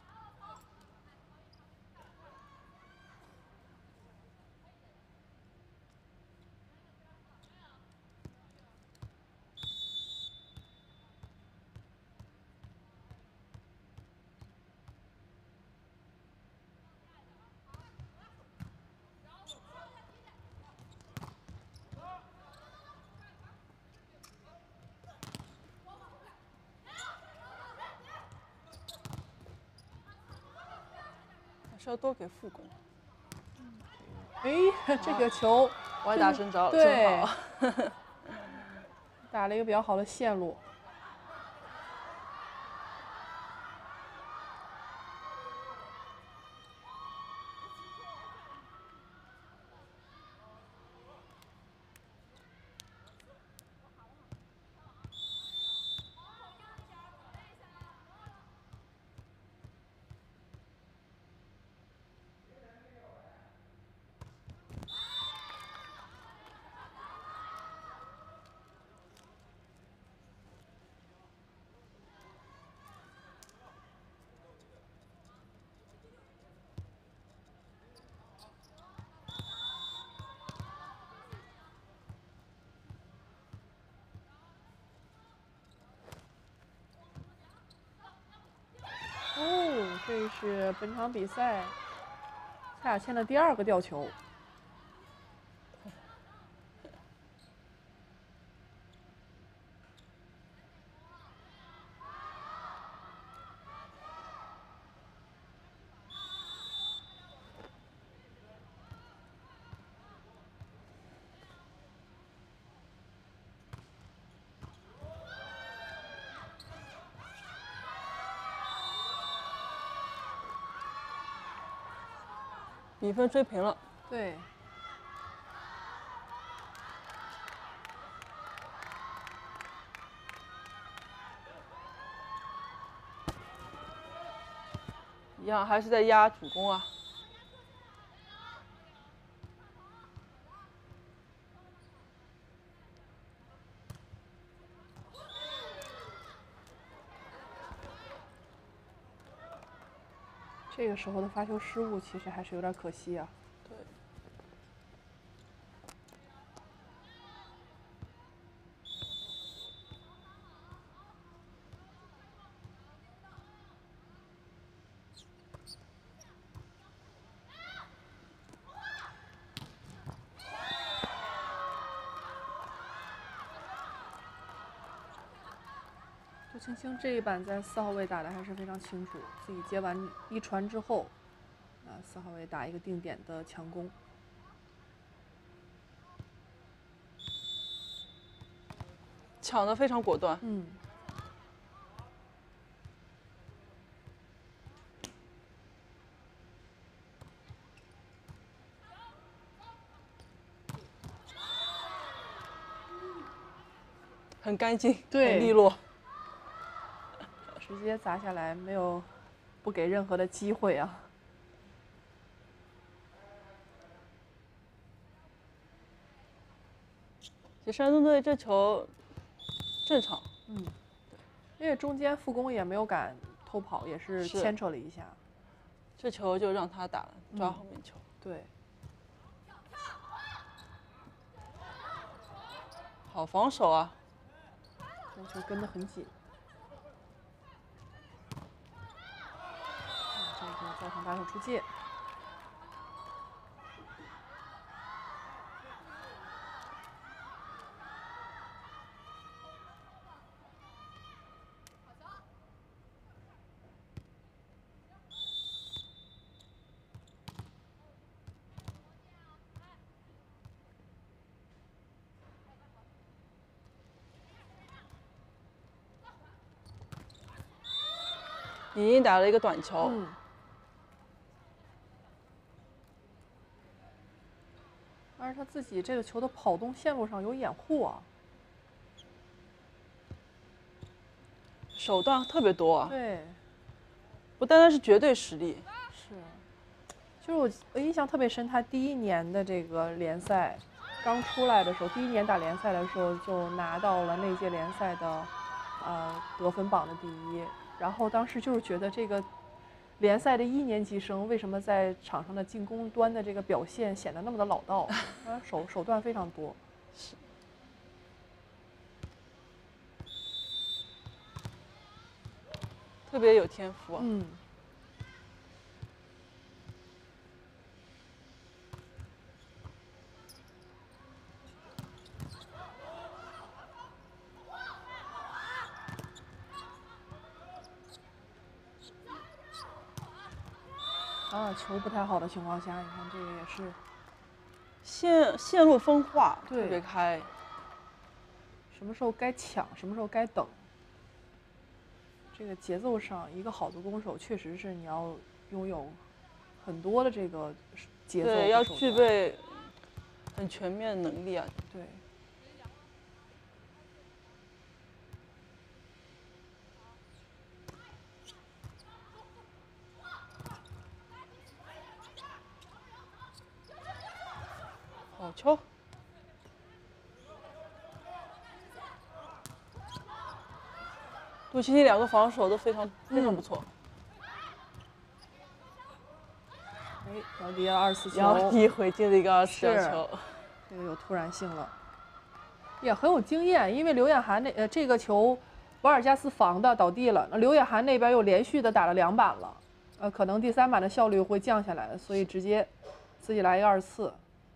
要多给副攻。 哎，这个球歪打正着， 对， 真好。 打了一个比较好的线路。哦，这是本场比赛蔡雅倩的第2个吊球。 比分追平了。 对。 一样还是在压主攻啊。 这个时候的发球失误其实还是有点可惜啊。 对。 杜青青这一板在4号位打的还是非常清楚，自己接完一传之后，4号位打一个定点的强攻。 抢得非常果断。 很干净， 对很利落。 直接砸下来，没有不给任何的机会啊。 其实山东队这球正常， 因为中间副攻也没有敢偷跑，也是是牵扯了一下。 这球就让他打了，抓后面球。 对， 好防守啊！ 这球跟得很紧。这个造成打手出界。 已经打了一个短球， 但是他自己这个球的跑动线路上有掩护啊。 手段特别多啊， 对， 不单单是绝对实力。 是。就是我印象特别深，他第一年的这个联赛刚出来的时候，第一年打联赛的时候就拿到了那届联赛的得分榜的第一。然后当时就是觉得这个联赛的1年级生为什么在场上的进攻端的这个表现显得那么的老道，手段非常多。 是。特别有天赋啊。 球不太好的情况下，你看这个也是线路分化， 对特别开。 什么时候该抢，什么时候该等。这个节奏上，一个好的攻手确实是你要拥有很多的这个节奏， 对，要具备很全面的能力啊。 对。 好球！杜琪琪2个防守都非常不错。 姚笛的24球， 姚笛回进了一个24球， 这个有突然性了，也很有经验。因为刘晏涵这个球，瓦尔加斯防的倒地了，那刘晏涵那边又连续的打了2板了，可能第3板的效率会降下来，所以直接自己来一个2次。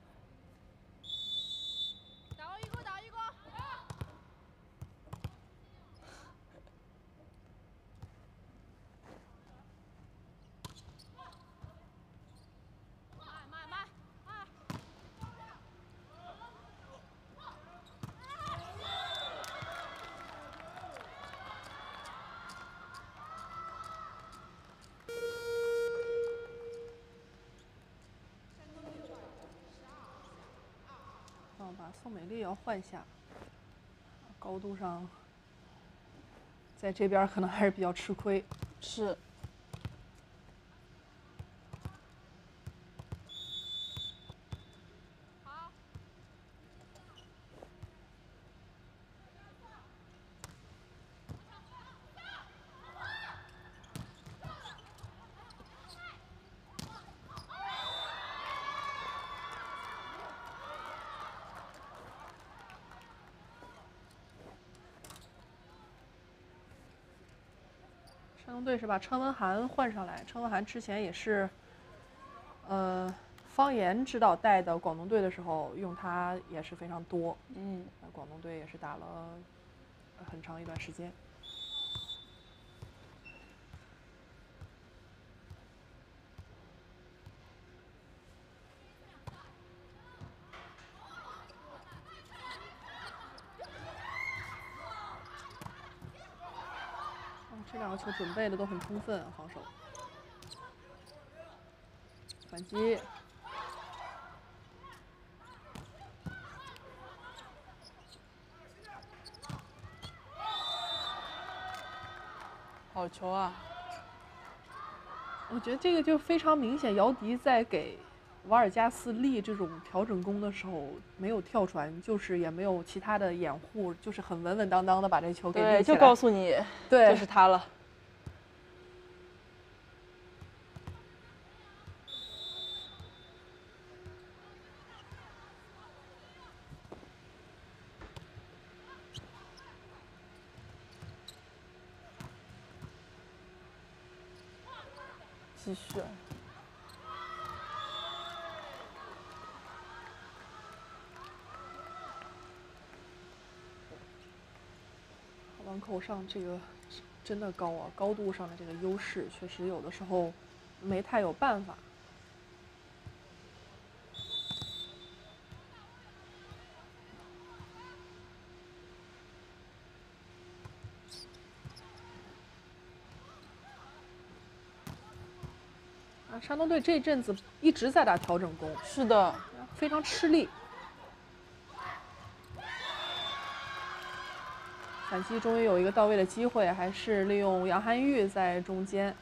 把宋美丽要换下，高度上，在这边可能还是比较吃亏。 是。 山东队是把车文涵换上来，车文涵之前也是，方言指导带的广东队的时候用他也是非常多，广东队也是打了很长一段时间。这2个球准备的都很充分，防守。反击。 好球啊！ 我觉得这个就非常明显，姚笛在给瓦尔加斯立这种调整弓的时候，没有跳传，就是也没有其他的掩护，就是很稳稳当当的把这球给对， 立起来。 就告诉你， 对， 就是他了。继续。 网口上这个真的高啊，高度上的这个优势确实有的时候没太有办法。山东队这阵子一直在打调整弓， 是的， 非常吃力。反击终于有一个到位的机会，还是利用杨涵玉在中间。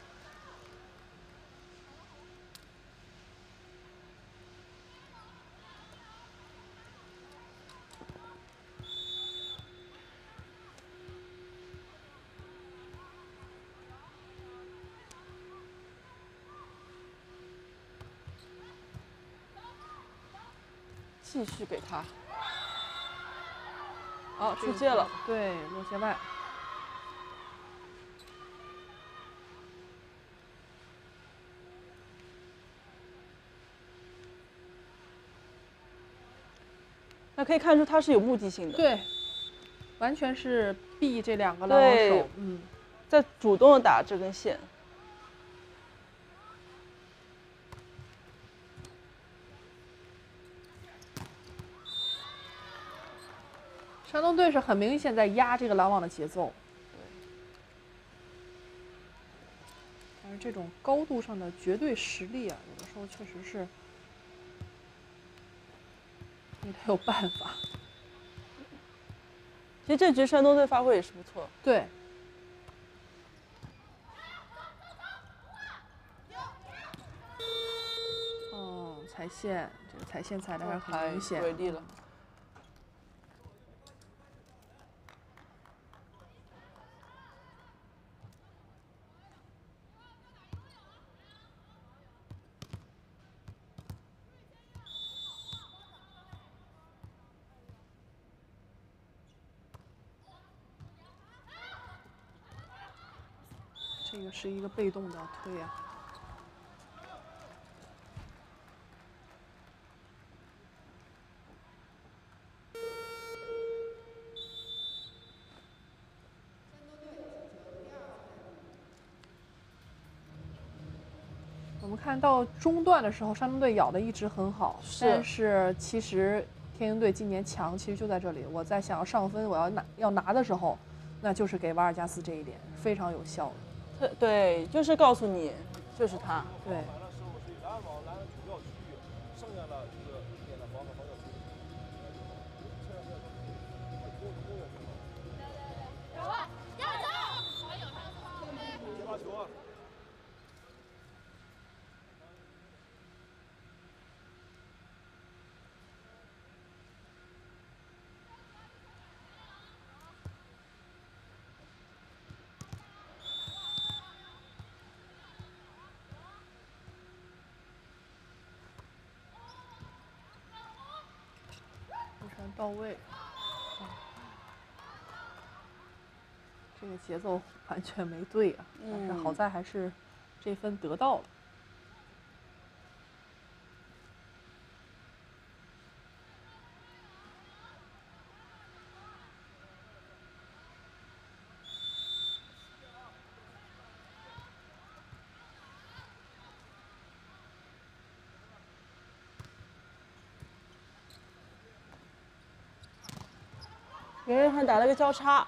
继续给他。好，出界了。 对，落界外。 那可以看出他是有目的性的。 对，完全是避这两个拦网手。 在主动的打这根线。 山东队是很明显在压这个拦网的节奏，但是这种高度上的绝对实力啊，有的时候确实是没太有办法。 其实这局山东队发挥也是不错。 对。踩线，这个踩线踩的还是很明显， 对立了。 这个是一个被动的推啊。我们看到中段的时候，山东队咬的一直很好，但是其实天鹰队今年强，其实就在这里。我在想要上分，我要拿的时候，那就是给瓦尔加斯这一点非常有效的。 对，就是告诉你，就是他。 对。到位，这个节奏完全没对啊！但是好在还是这分得到了。 袁瑞涵打了个交叉，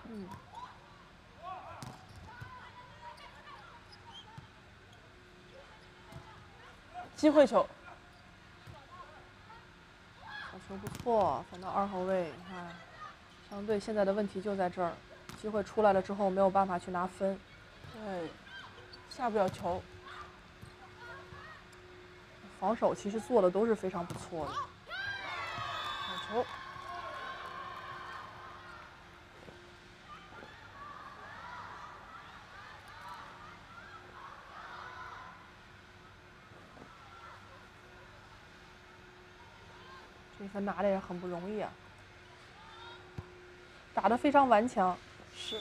机会球， 小球不错，放到2号位。你看，山东队现在的问题就在这儿，机会出来了之后没有办法去拿分。 对，下不了球。 防守其实做的都是非常不错的。 好球！ 这分拿的也很不容易啊，打得非常顽强。 是。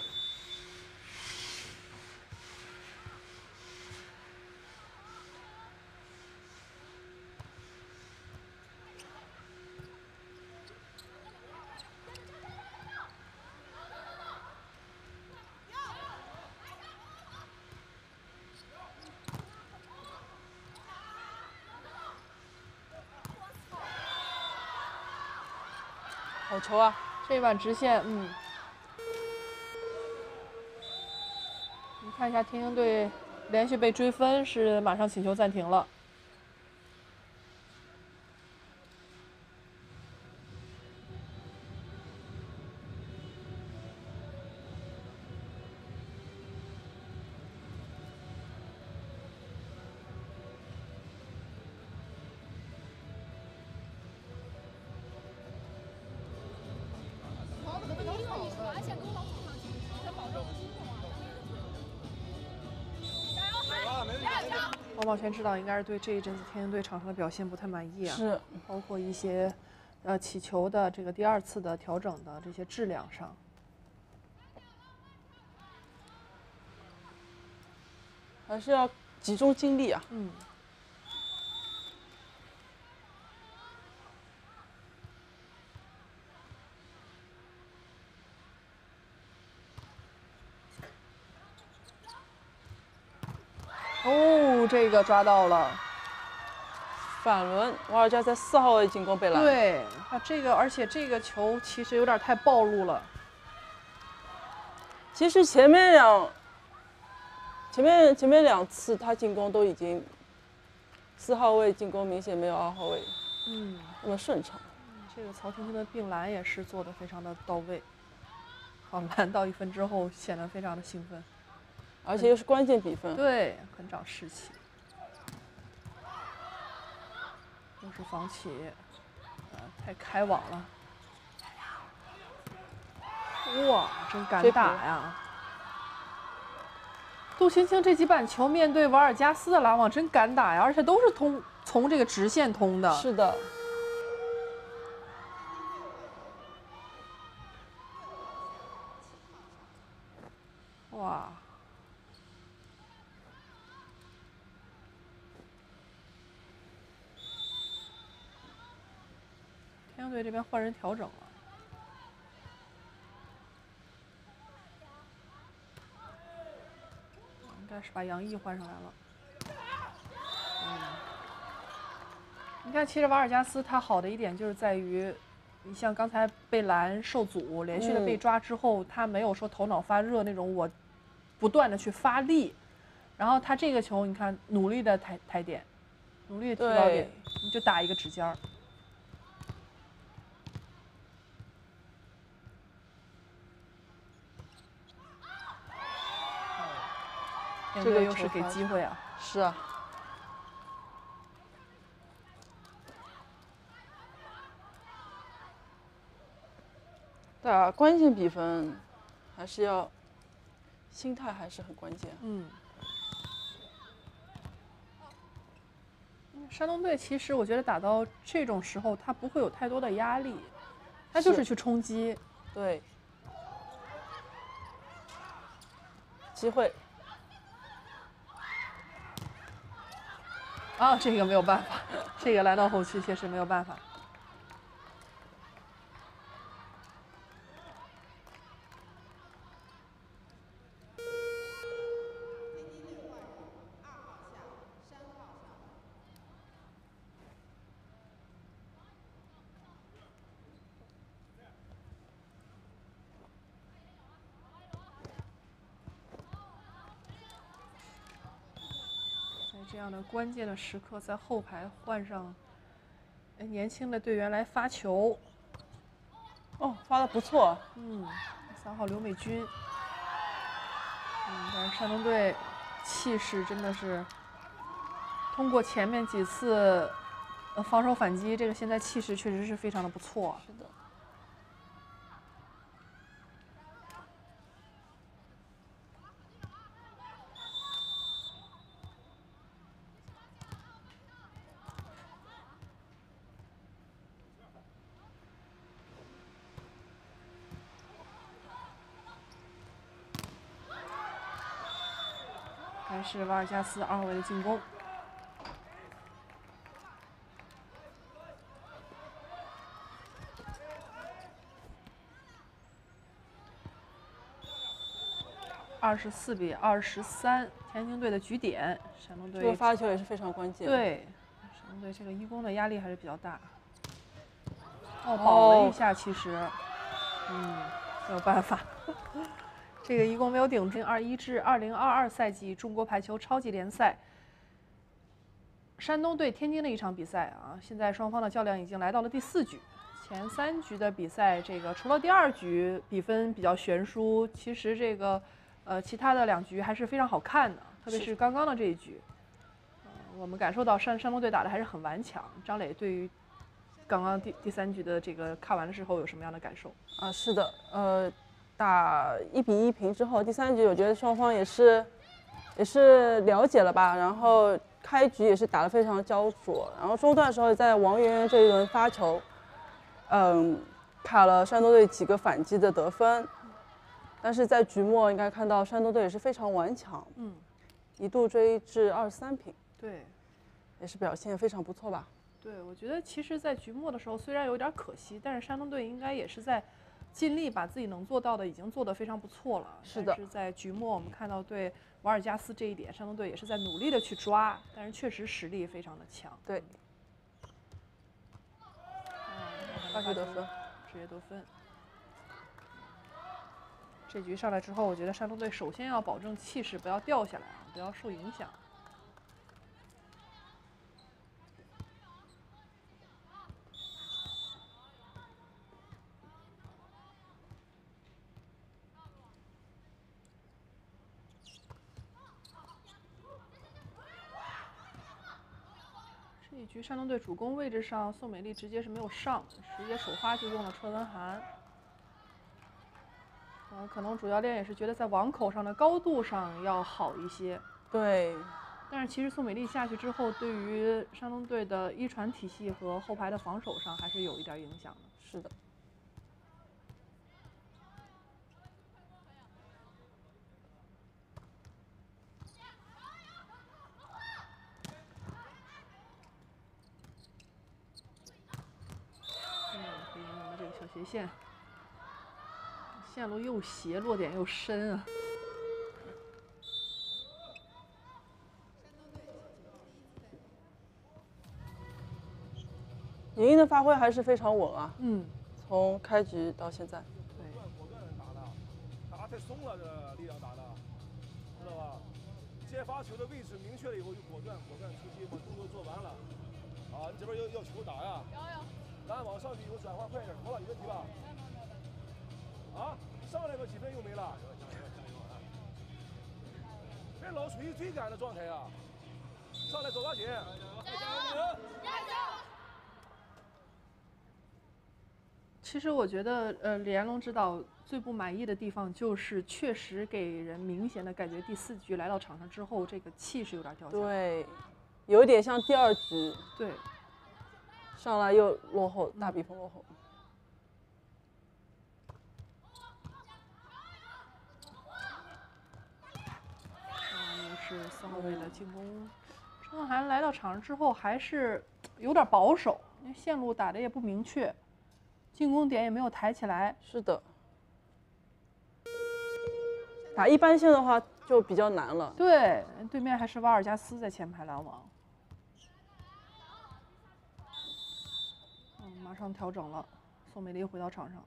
好球啊！ 这一板直线，你看一下天津队连续被追分，是马上请求暂停了。王宝全指导应该是对这一阵子天津队场上的表现不太满意啊， 是， 包括一些起球的这个第二次的调整的这些质量上。 还是要集中精力啊。 哦，这个抓到了。 反轮，瓦尔加在4号位进攻被拦。 对，啊，这个而且这个球其实有点太暴露了。 其实前面两次他进攻都已经4号位进攻明显没有2号位那么顺畅。 这个曹婷婷的并篮也是做得非常的到位，好，拦到1分之后显得非常的兴奋， 而且又是关键比分。 对，很长士气。又是防起，太开网了。哇，真敢打呀！杜青青这几板球面对瓦尔加斯的拦网真敢打呀，而且都是从这个直线通的。 是的。 哇！天津队这边换人调整了。应该是把杨毅换上来了。你看，其实瓦尔加斯他好的一点就是在于，你像刚才被拦受阻，连续的被抓之后，他没有说头脑发热那种，我不断的去发力，然后他这个球你看努力的抬点，努力的提高点，你就打一个指尖儿。这个又是给机会啊！ 是啊。打关键比分，还是要心态还是很关键。 山东队其实我觉得打到这种时候，他不会有太多的压力，他就是去冲击。 对。机会。 啊，这个没有办法，这个拦到后期确实没有办法。这样的关键的时刻，在后排换上年轻的队员来发球。 哦，发的不错。 3号刘美君。 但是山东队气势真的是通过前面几次防守反击，这个现在气势确实是非常的不错。 是的。 开始瓦尔加斯2号位的进攻。24-23，天津队的局点，山东队这个发球也是非常关键。 对，山东队这个一攻的压力还是比较大。保了一下，其实，没有办法。这个一共没有顶进。21至2022赛季中国排球超级联赛，山东对天津的一场比赛啊，现在双方的较量已经来到了第4局。前3局的比赛，这个除了第2局比分比较悬殊，其实这个其他的2局还是非常好看的，特别是刚刚的这一局，我们感受到山东队打的还是很顽强。张磊对于刚刚第3局的这个看完了之后有什么样的感受？ 是的，打1比1平之后，第3局我觉得双方也是了解了吧，然后开局也是打得非常焦灼，然后中段的时候在王媛媛这一轮发球，卡了山东队几个反击的得分，但是在局末应该看到山东队也是非常顽强，一度追至23平， 对， 也是表现非常不错吧。 对，我觉得其实，在局末的时候虽然有点可惜，但是山东队应该也是在尽力把自己能做到的已经做得非常不错了。 是的。 但是在局末我们看到对瓦尔加斯这一点，山东队也是在努力的去抓，但是确实实力非常的强。 对。发球得分， 直接得分。这局上来之后，我觉得山东队首先要保证气势不要掉下来啊，不要受影响。这一局山东队主攻位置上，宋美丽直接是没有上，直接首发就用了车文涵。可能主教练也是觉得在网口上的高度上要好一些。 对。 但是其实宋美丽下去之后，对于山东队的一传体系和后排的防守上还是有一点影响的。 是的。 可以用这个小斜线，线路又斜，落点又深啊。 宁宁的发挥还是非常稳啊。从开局到现在。 对。 果断打太松了，这力量打的，知道吧？接发球的位置明确了以后就果断出击，把动作做完了。啊，你这边要球打呀？篮网上去以后转换快一点，好了，有问题吧？啊，上来个几分又没了。别老处于追赶的状态呀！上来走抓紧。 其实我觉得，李彦龙指导最不满意的地方就是确实给人明显的感觉，第4局来到场上之后，这个气势有点掉下来。 对，有点像第2局。 对。 上来又落后，大比分落后。 又是4号位的进攻。车文涵来到场上之后还是有点保守，因为线路打的也不明确，进攻点也没有抬起来。 是的。打一般线的话就比较难了。 对，对面还是瓦尔加斯在前排拦网。马上调整了，宋美丽回到场上。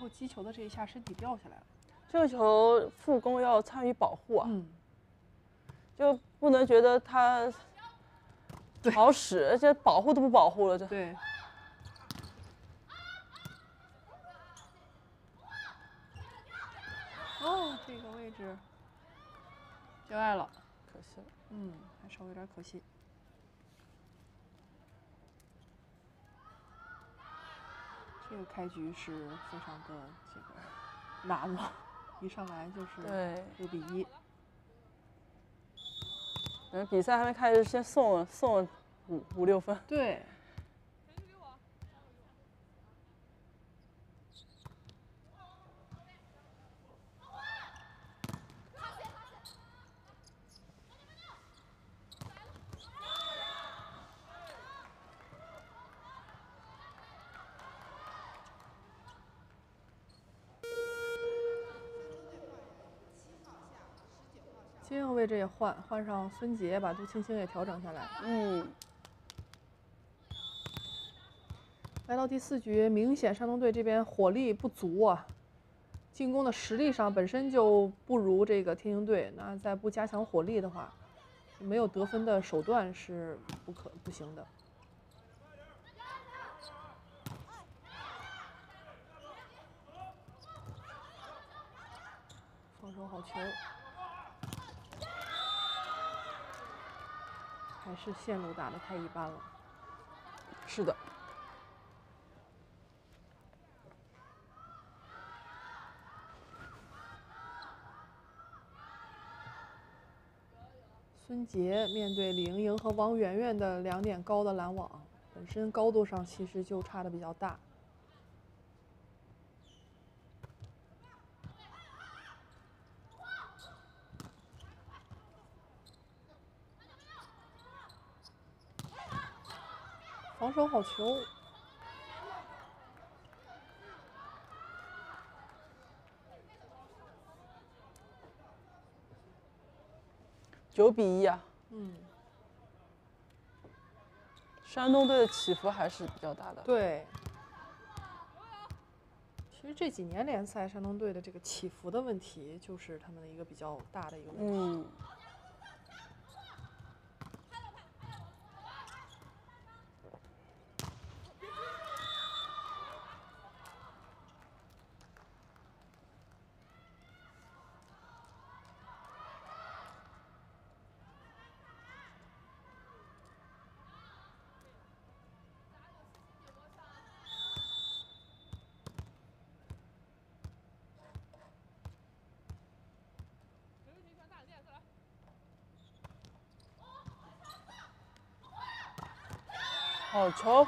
后击球的这一下身体掉下来了。 这个球副攻要参与保护啊， 嗯， 就不能觉得他好使，而且保护都不保护了，这。 对。哦，这个位置就爱了， 可惜了。 嗯，还稍微有点可惜。这个开局是非常的这个难了，一上来就是对 6比1。 比赛还没开始，先送了五六分。 对。接应位置也换上孙杰，把杜青青也调整下来。 嗯。 来到第4局，明显山东队这边火力不足啊，进攻的实力上本身就不如这个天津队。那再不加强火力的话，没有得分的手段是不行的。放手好球。还是线路打得太一般了。 是的。 孙杰面对李盈莹和王媛媛的2点高的拦网，本身高度上其实就差的比较大。防守好球。 9比1啊。 嗯。 山东队的起伏还是比较大的。 对。其实这几年联赛，山东队的这个起伏的问题，就是他们的一个比较大的一个问题。 嗯。好球！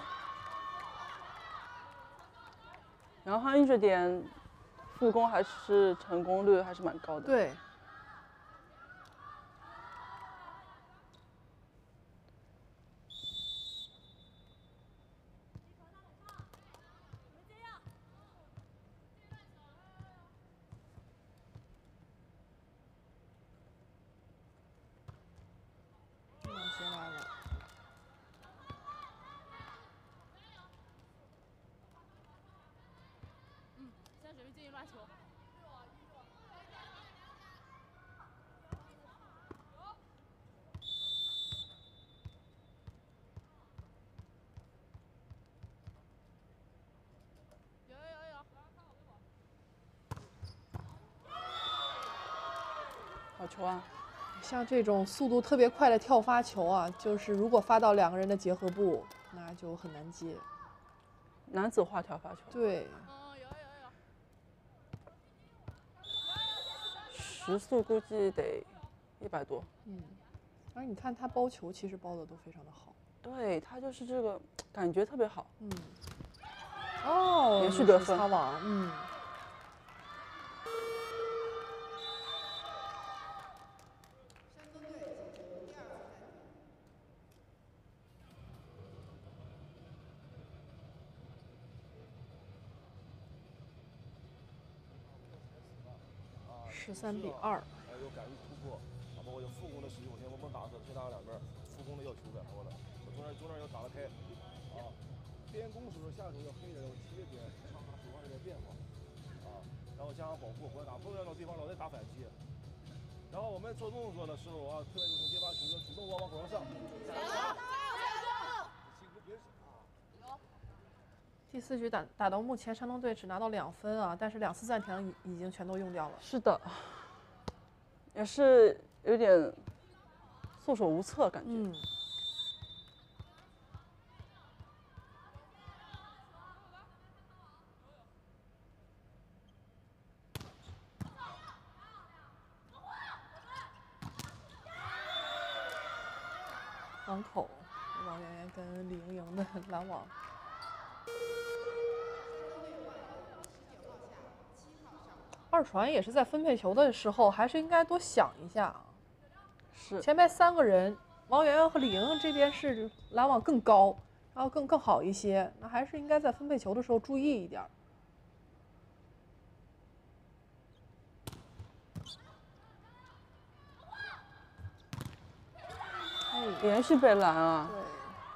杨汉一这点副攻还是成功率还是蛮高的。 对。接来了。 现在准备进行乱球。 好球啊！ 像这种速度特别快的跳发球啊，就是如果发到2个人的结合部，那就很难接。 男子花跳发球。 对。 时速估计得100多。 嗯。而你看他包球，其实包的都非常的好。 对他就是这个感觉特别好。 嗯。哦， 连续得分。 擦网。嗯。13比2。 还有敢于突破，包括有副攻的实际，我先打的先打2边，副攻的要求感多了，中间要打得开，边攻时候下手要黑人，有节点，场上手腕有点变化。 保护，不要打碰到对方老在打反击。然后我们做动作的时候啊，特别是从接发球的主动往口上上。 第4局打到目前，山东队只拿到2分啊，但是2次暂停已经全都用掉了。 是的，也是有点束手无策感觉。 嗯。网口，王媛媛跟李盈莹的拦网。二传也是在分配球的时候，还是应该多想一下。 是。 前面3个人，王媛媛和李盈莹这边是拦网更高，然后更好一些，那还是应该在分配球的时候注意一点。 连续被拦啊！ 对，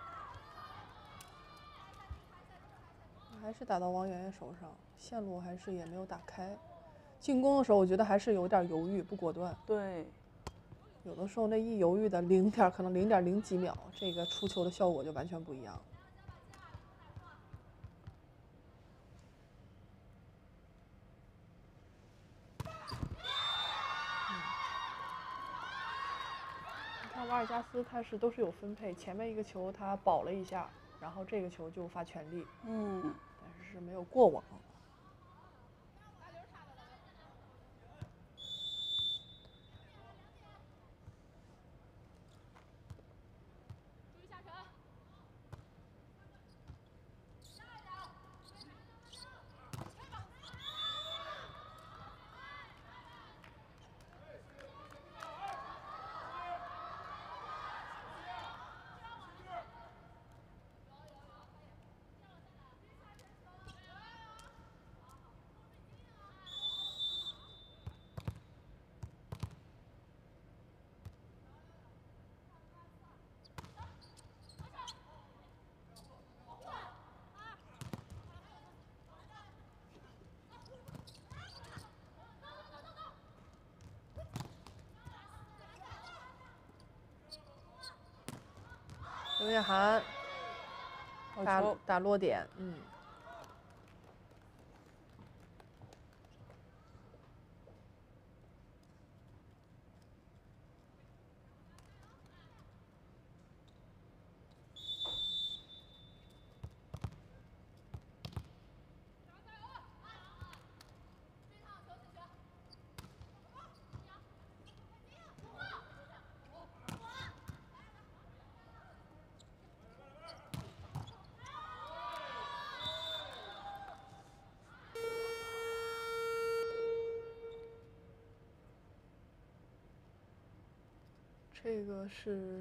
还是打到王媛媛手上，线路还是也没有打开。进攻的时候，我觉得还是有点犹豫，不果断。 对， 有的时候那一犹豫的可能0.0几秒，这个出球的效果就完全不一样。瓦尔加斯他都是有分配，前面一个球他保了一下，然后这个球就发全力，但是没有过网。刘月涵打落点，这个是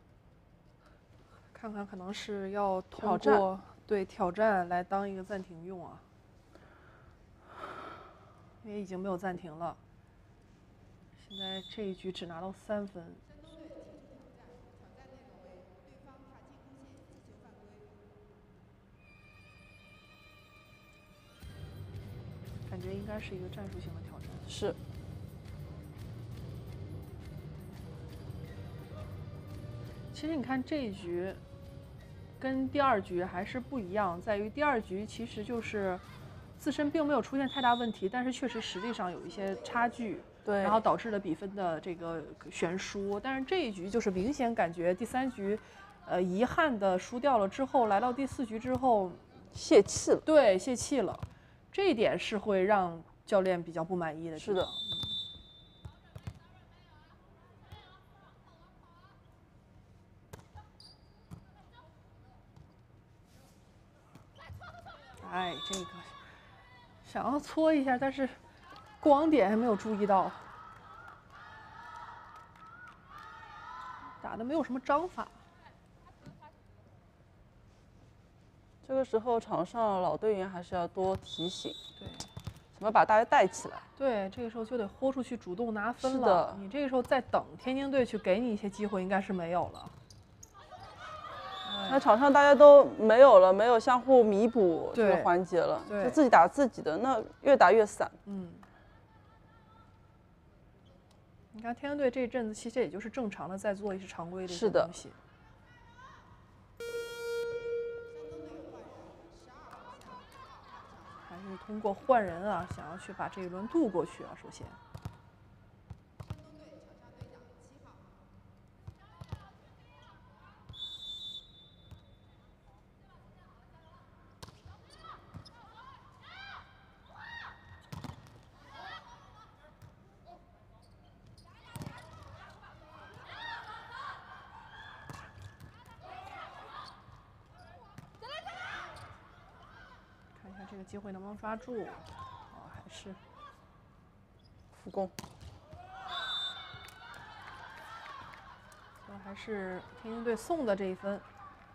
看看可能是要通过挑战来当一个暂停用啊，因为已经没有暂停了。现在这一局只拿到3分。感觉应该是一个战术性的挑战。 是。 其实你看这一局，跟第2局还是不一样，在于第2局其实就是自身并没有出现太大问题，但是确实实力上有一些差距， 对， 然后导致了比分的这个悬殊。但是这一局就是明显感觉第3局，遗憾的输掉了之后，来到第4局之后泄气了。 对，泄气了，这一点是会让教练比较不满意的。 是的。 哎，这个想要搓一下，但是过网点还没有注意到，打的没有什么章法。 这个时候场上老队员还是要多提醒， 对， 怎么把大家带起来。 对，这个时候就得豁出去主动拿分了。你这个时候再等天津队去给你一些机会，应该是没有了。 那场上大家都没有了，没有相互弥补这个环节了，就自己打自己的，那越打越散。 你看天津队这一阵子其实也就是正常的在做一些常规的一些是的东西。还是通过换人啊，想要去把这一轮渡过去啊。首先，看一下这个机会能不能抓住。哦，还是复攻。 还是天津队送的这一分。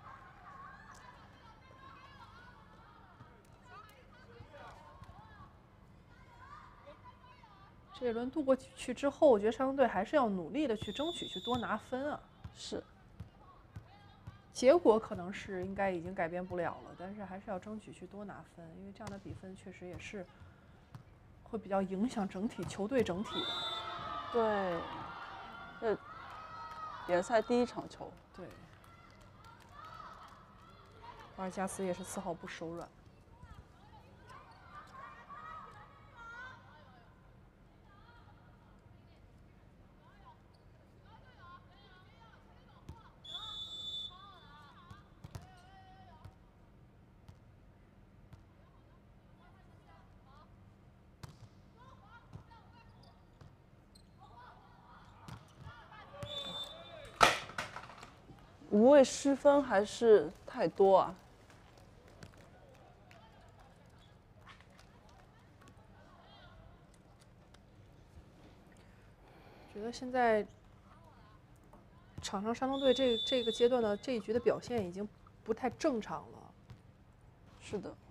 这一轮渡过去之后，我觉得山东队还是要努力的去争取去多拿分啊。 是。 结果可能是应该已经改变不了了，但是还是要争取去多拿分，因为这样的比分确实也是会比较影响整体球队整体的。 对，这联赛第一场球。 对，瓦尔加斯也是丝毫不手软。 无谓失分还是太多啊。 觉得现在场上山东队这个阶段的这一局的表现已经不太正常了。 是的。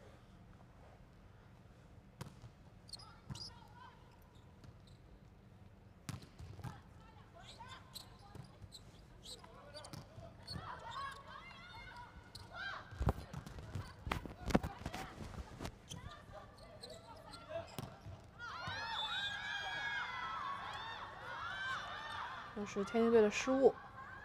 这是天津队的失误。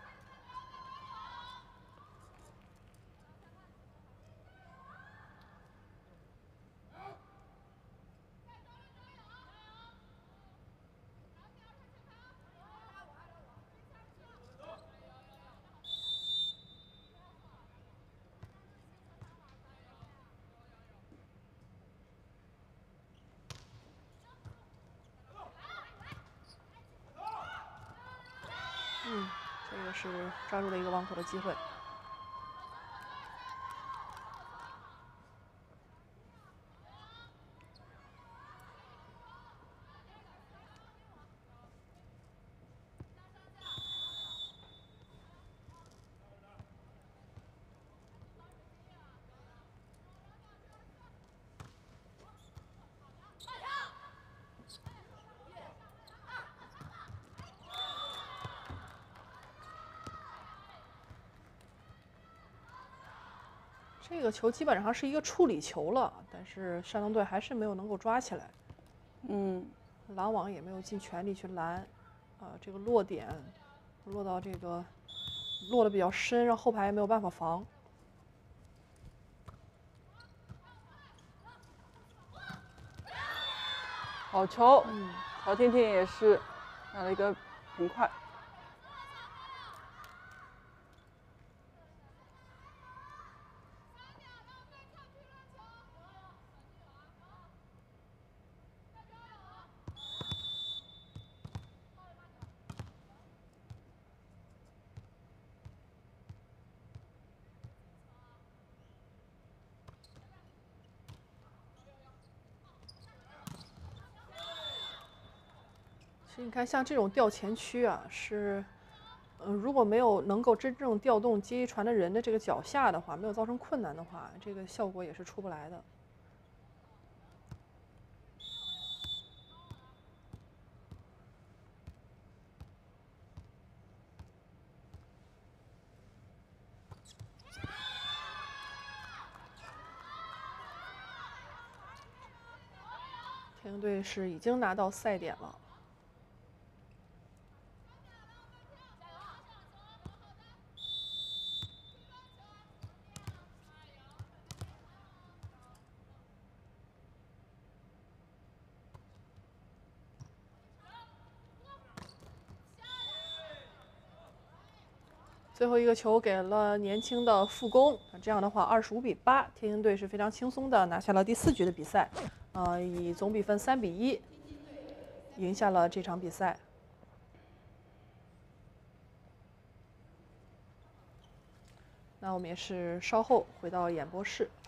这个是抓住了一个网口的机会。这个球基本上是一个处理球了，但是山东队还是没有能够抓起来。拦网也没有尽全力去拦，这个落点落到这个落得比较深，让后排也没有办法防。 好球，曹婷婷也是拿了一个平快。 其实你看，像这种调前区啊，是，如果没有能够真正调动接一传的人的这个脚下的话，没有造成困难的话，这个效果也是出不来的。天津队是已经拿到赛点了。 最后一个球给了年轻的副攻，这样的话25比8，天津队是非常轻松的拿下了第4局的比赛，以总比分3比1赢下了这场比赛。那我们也是稍后回到演播室。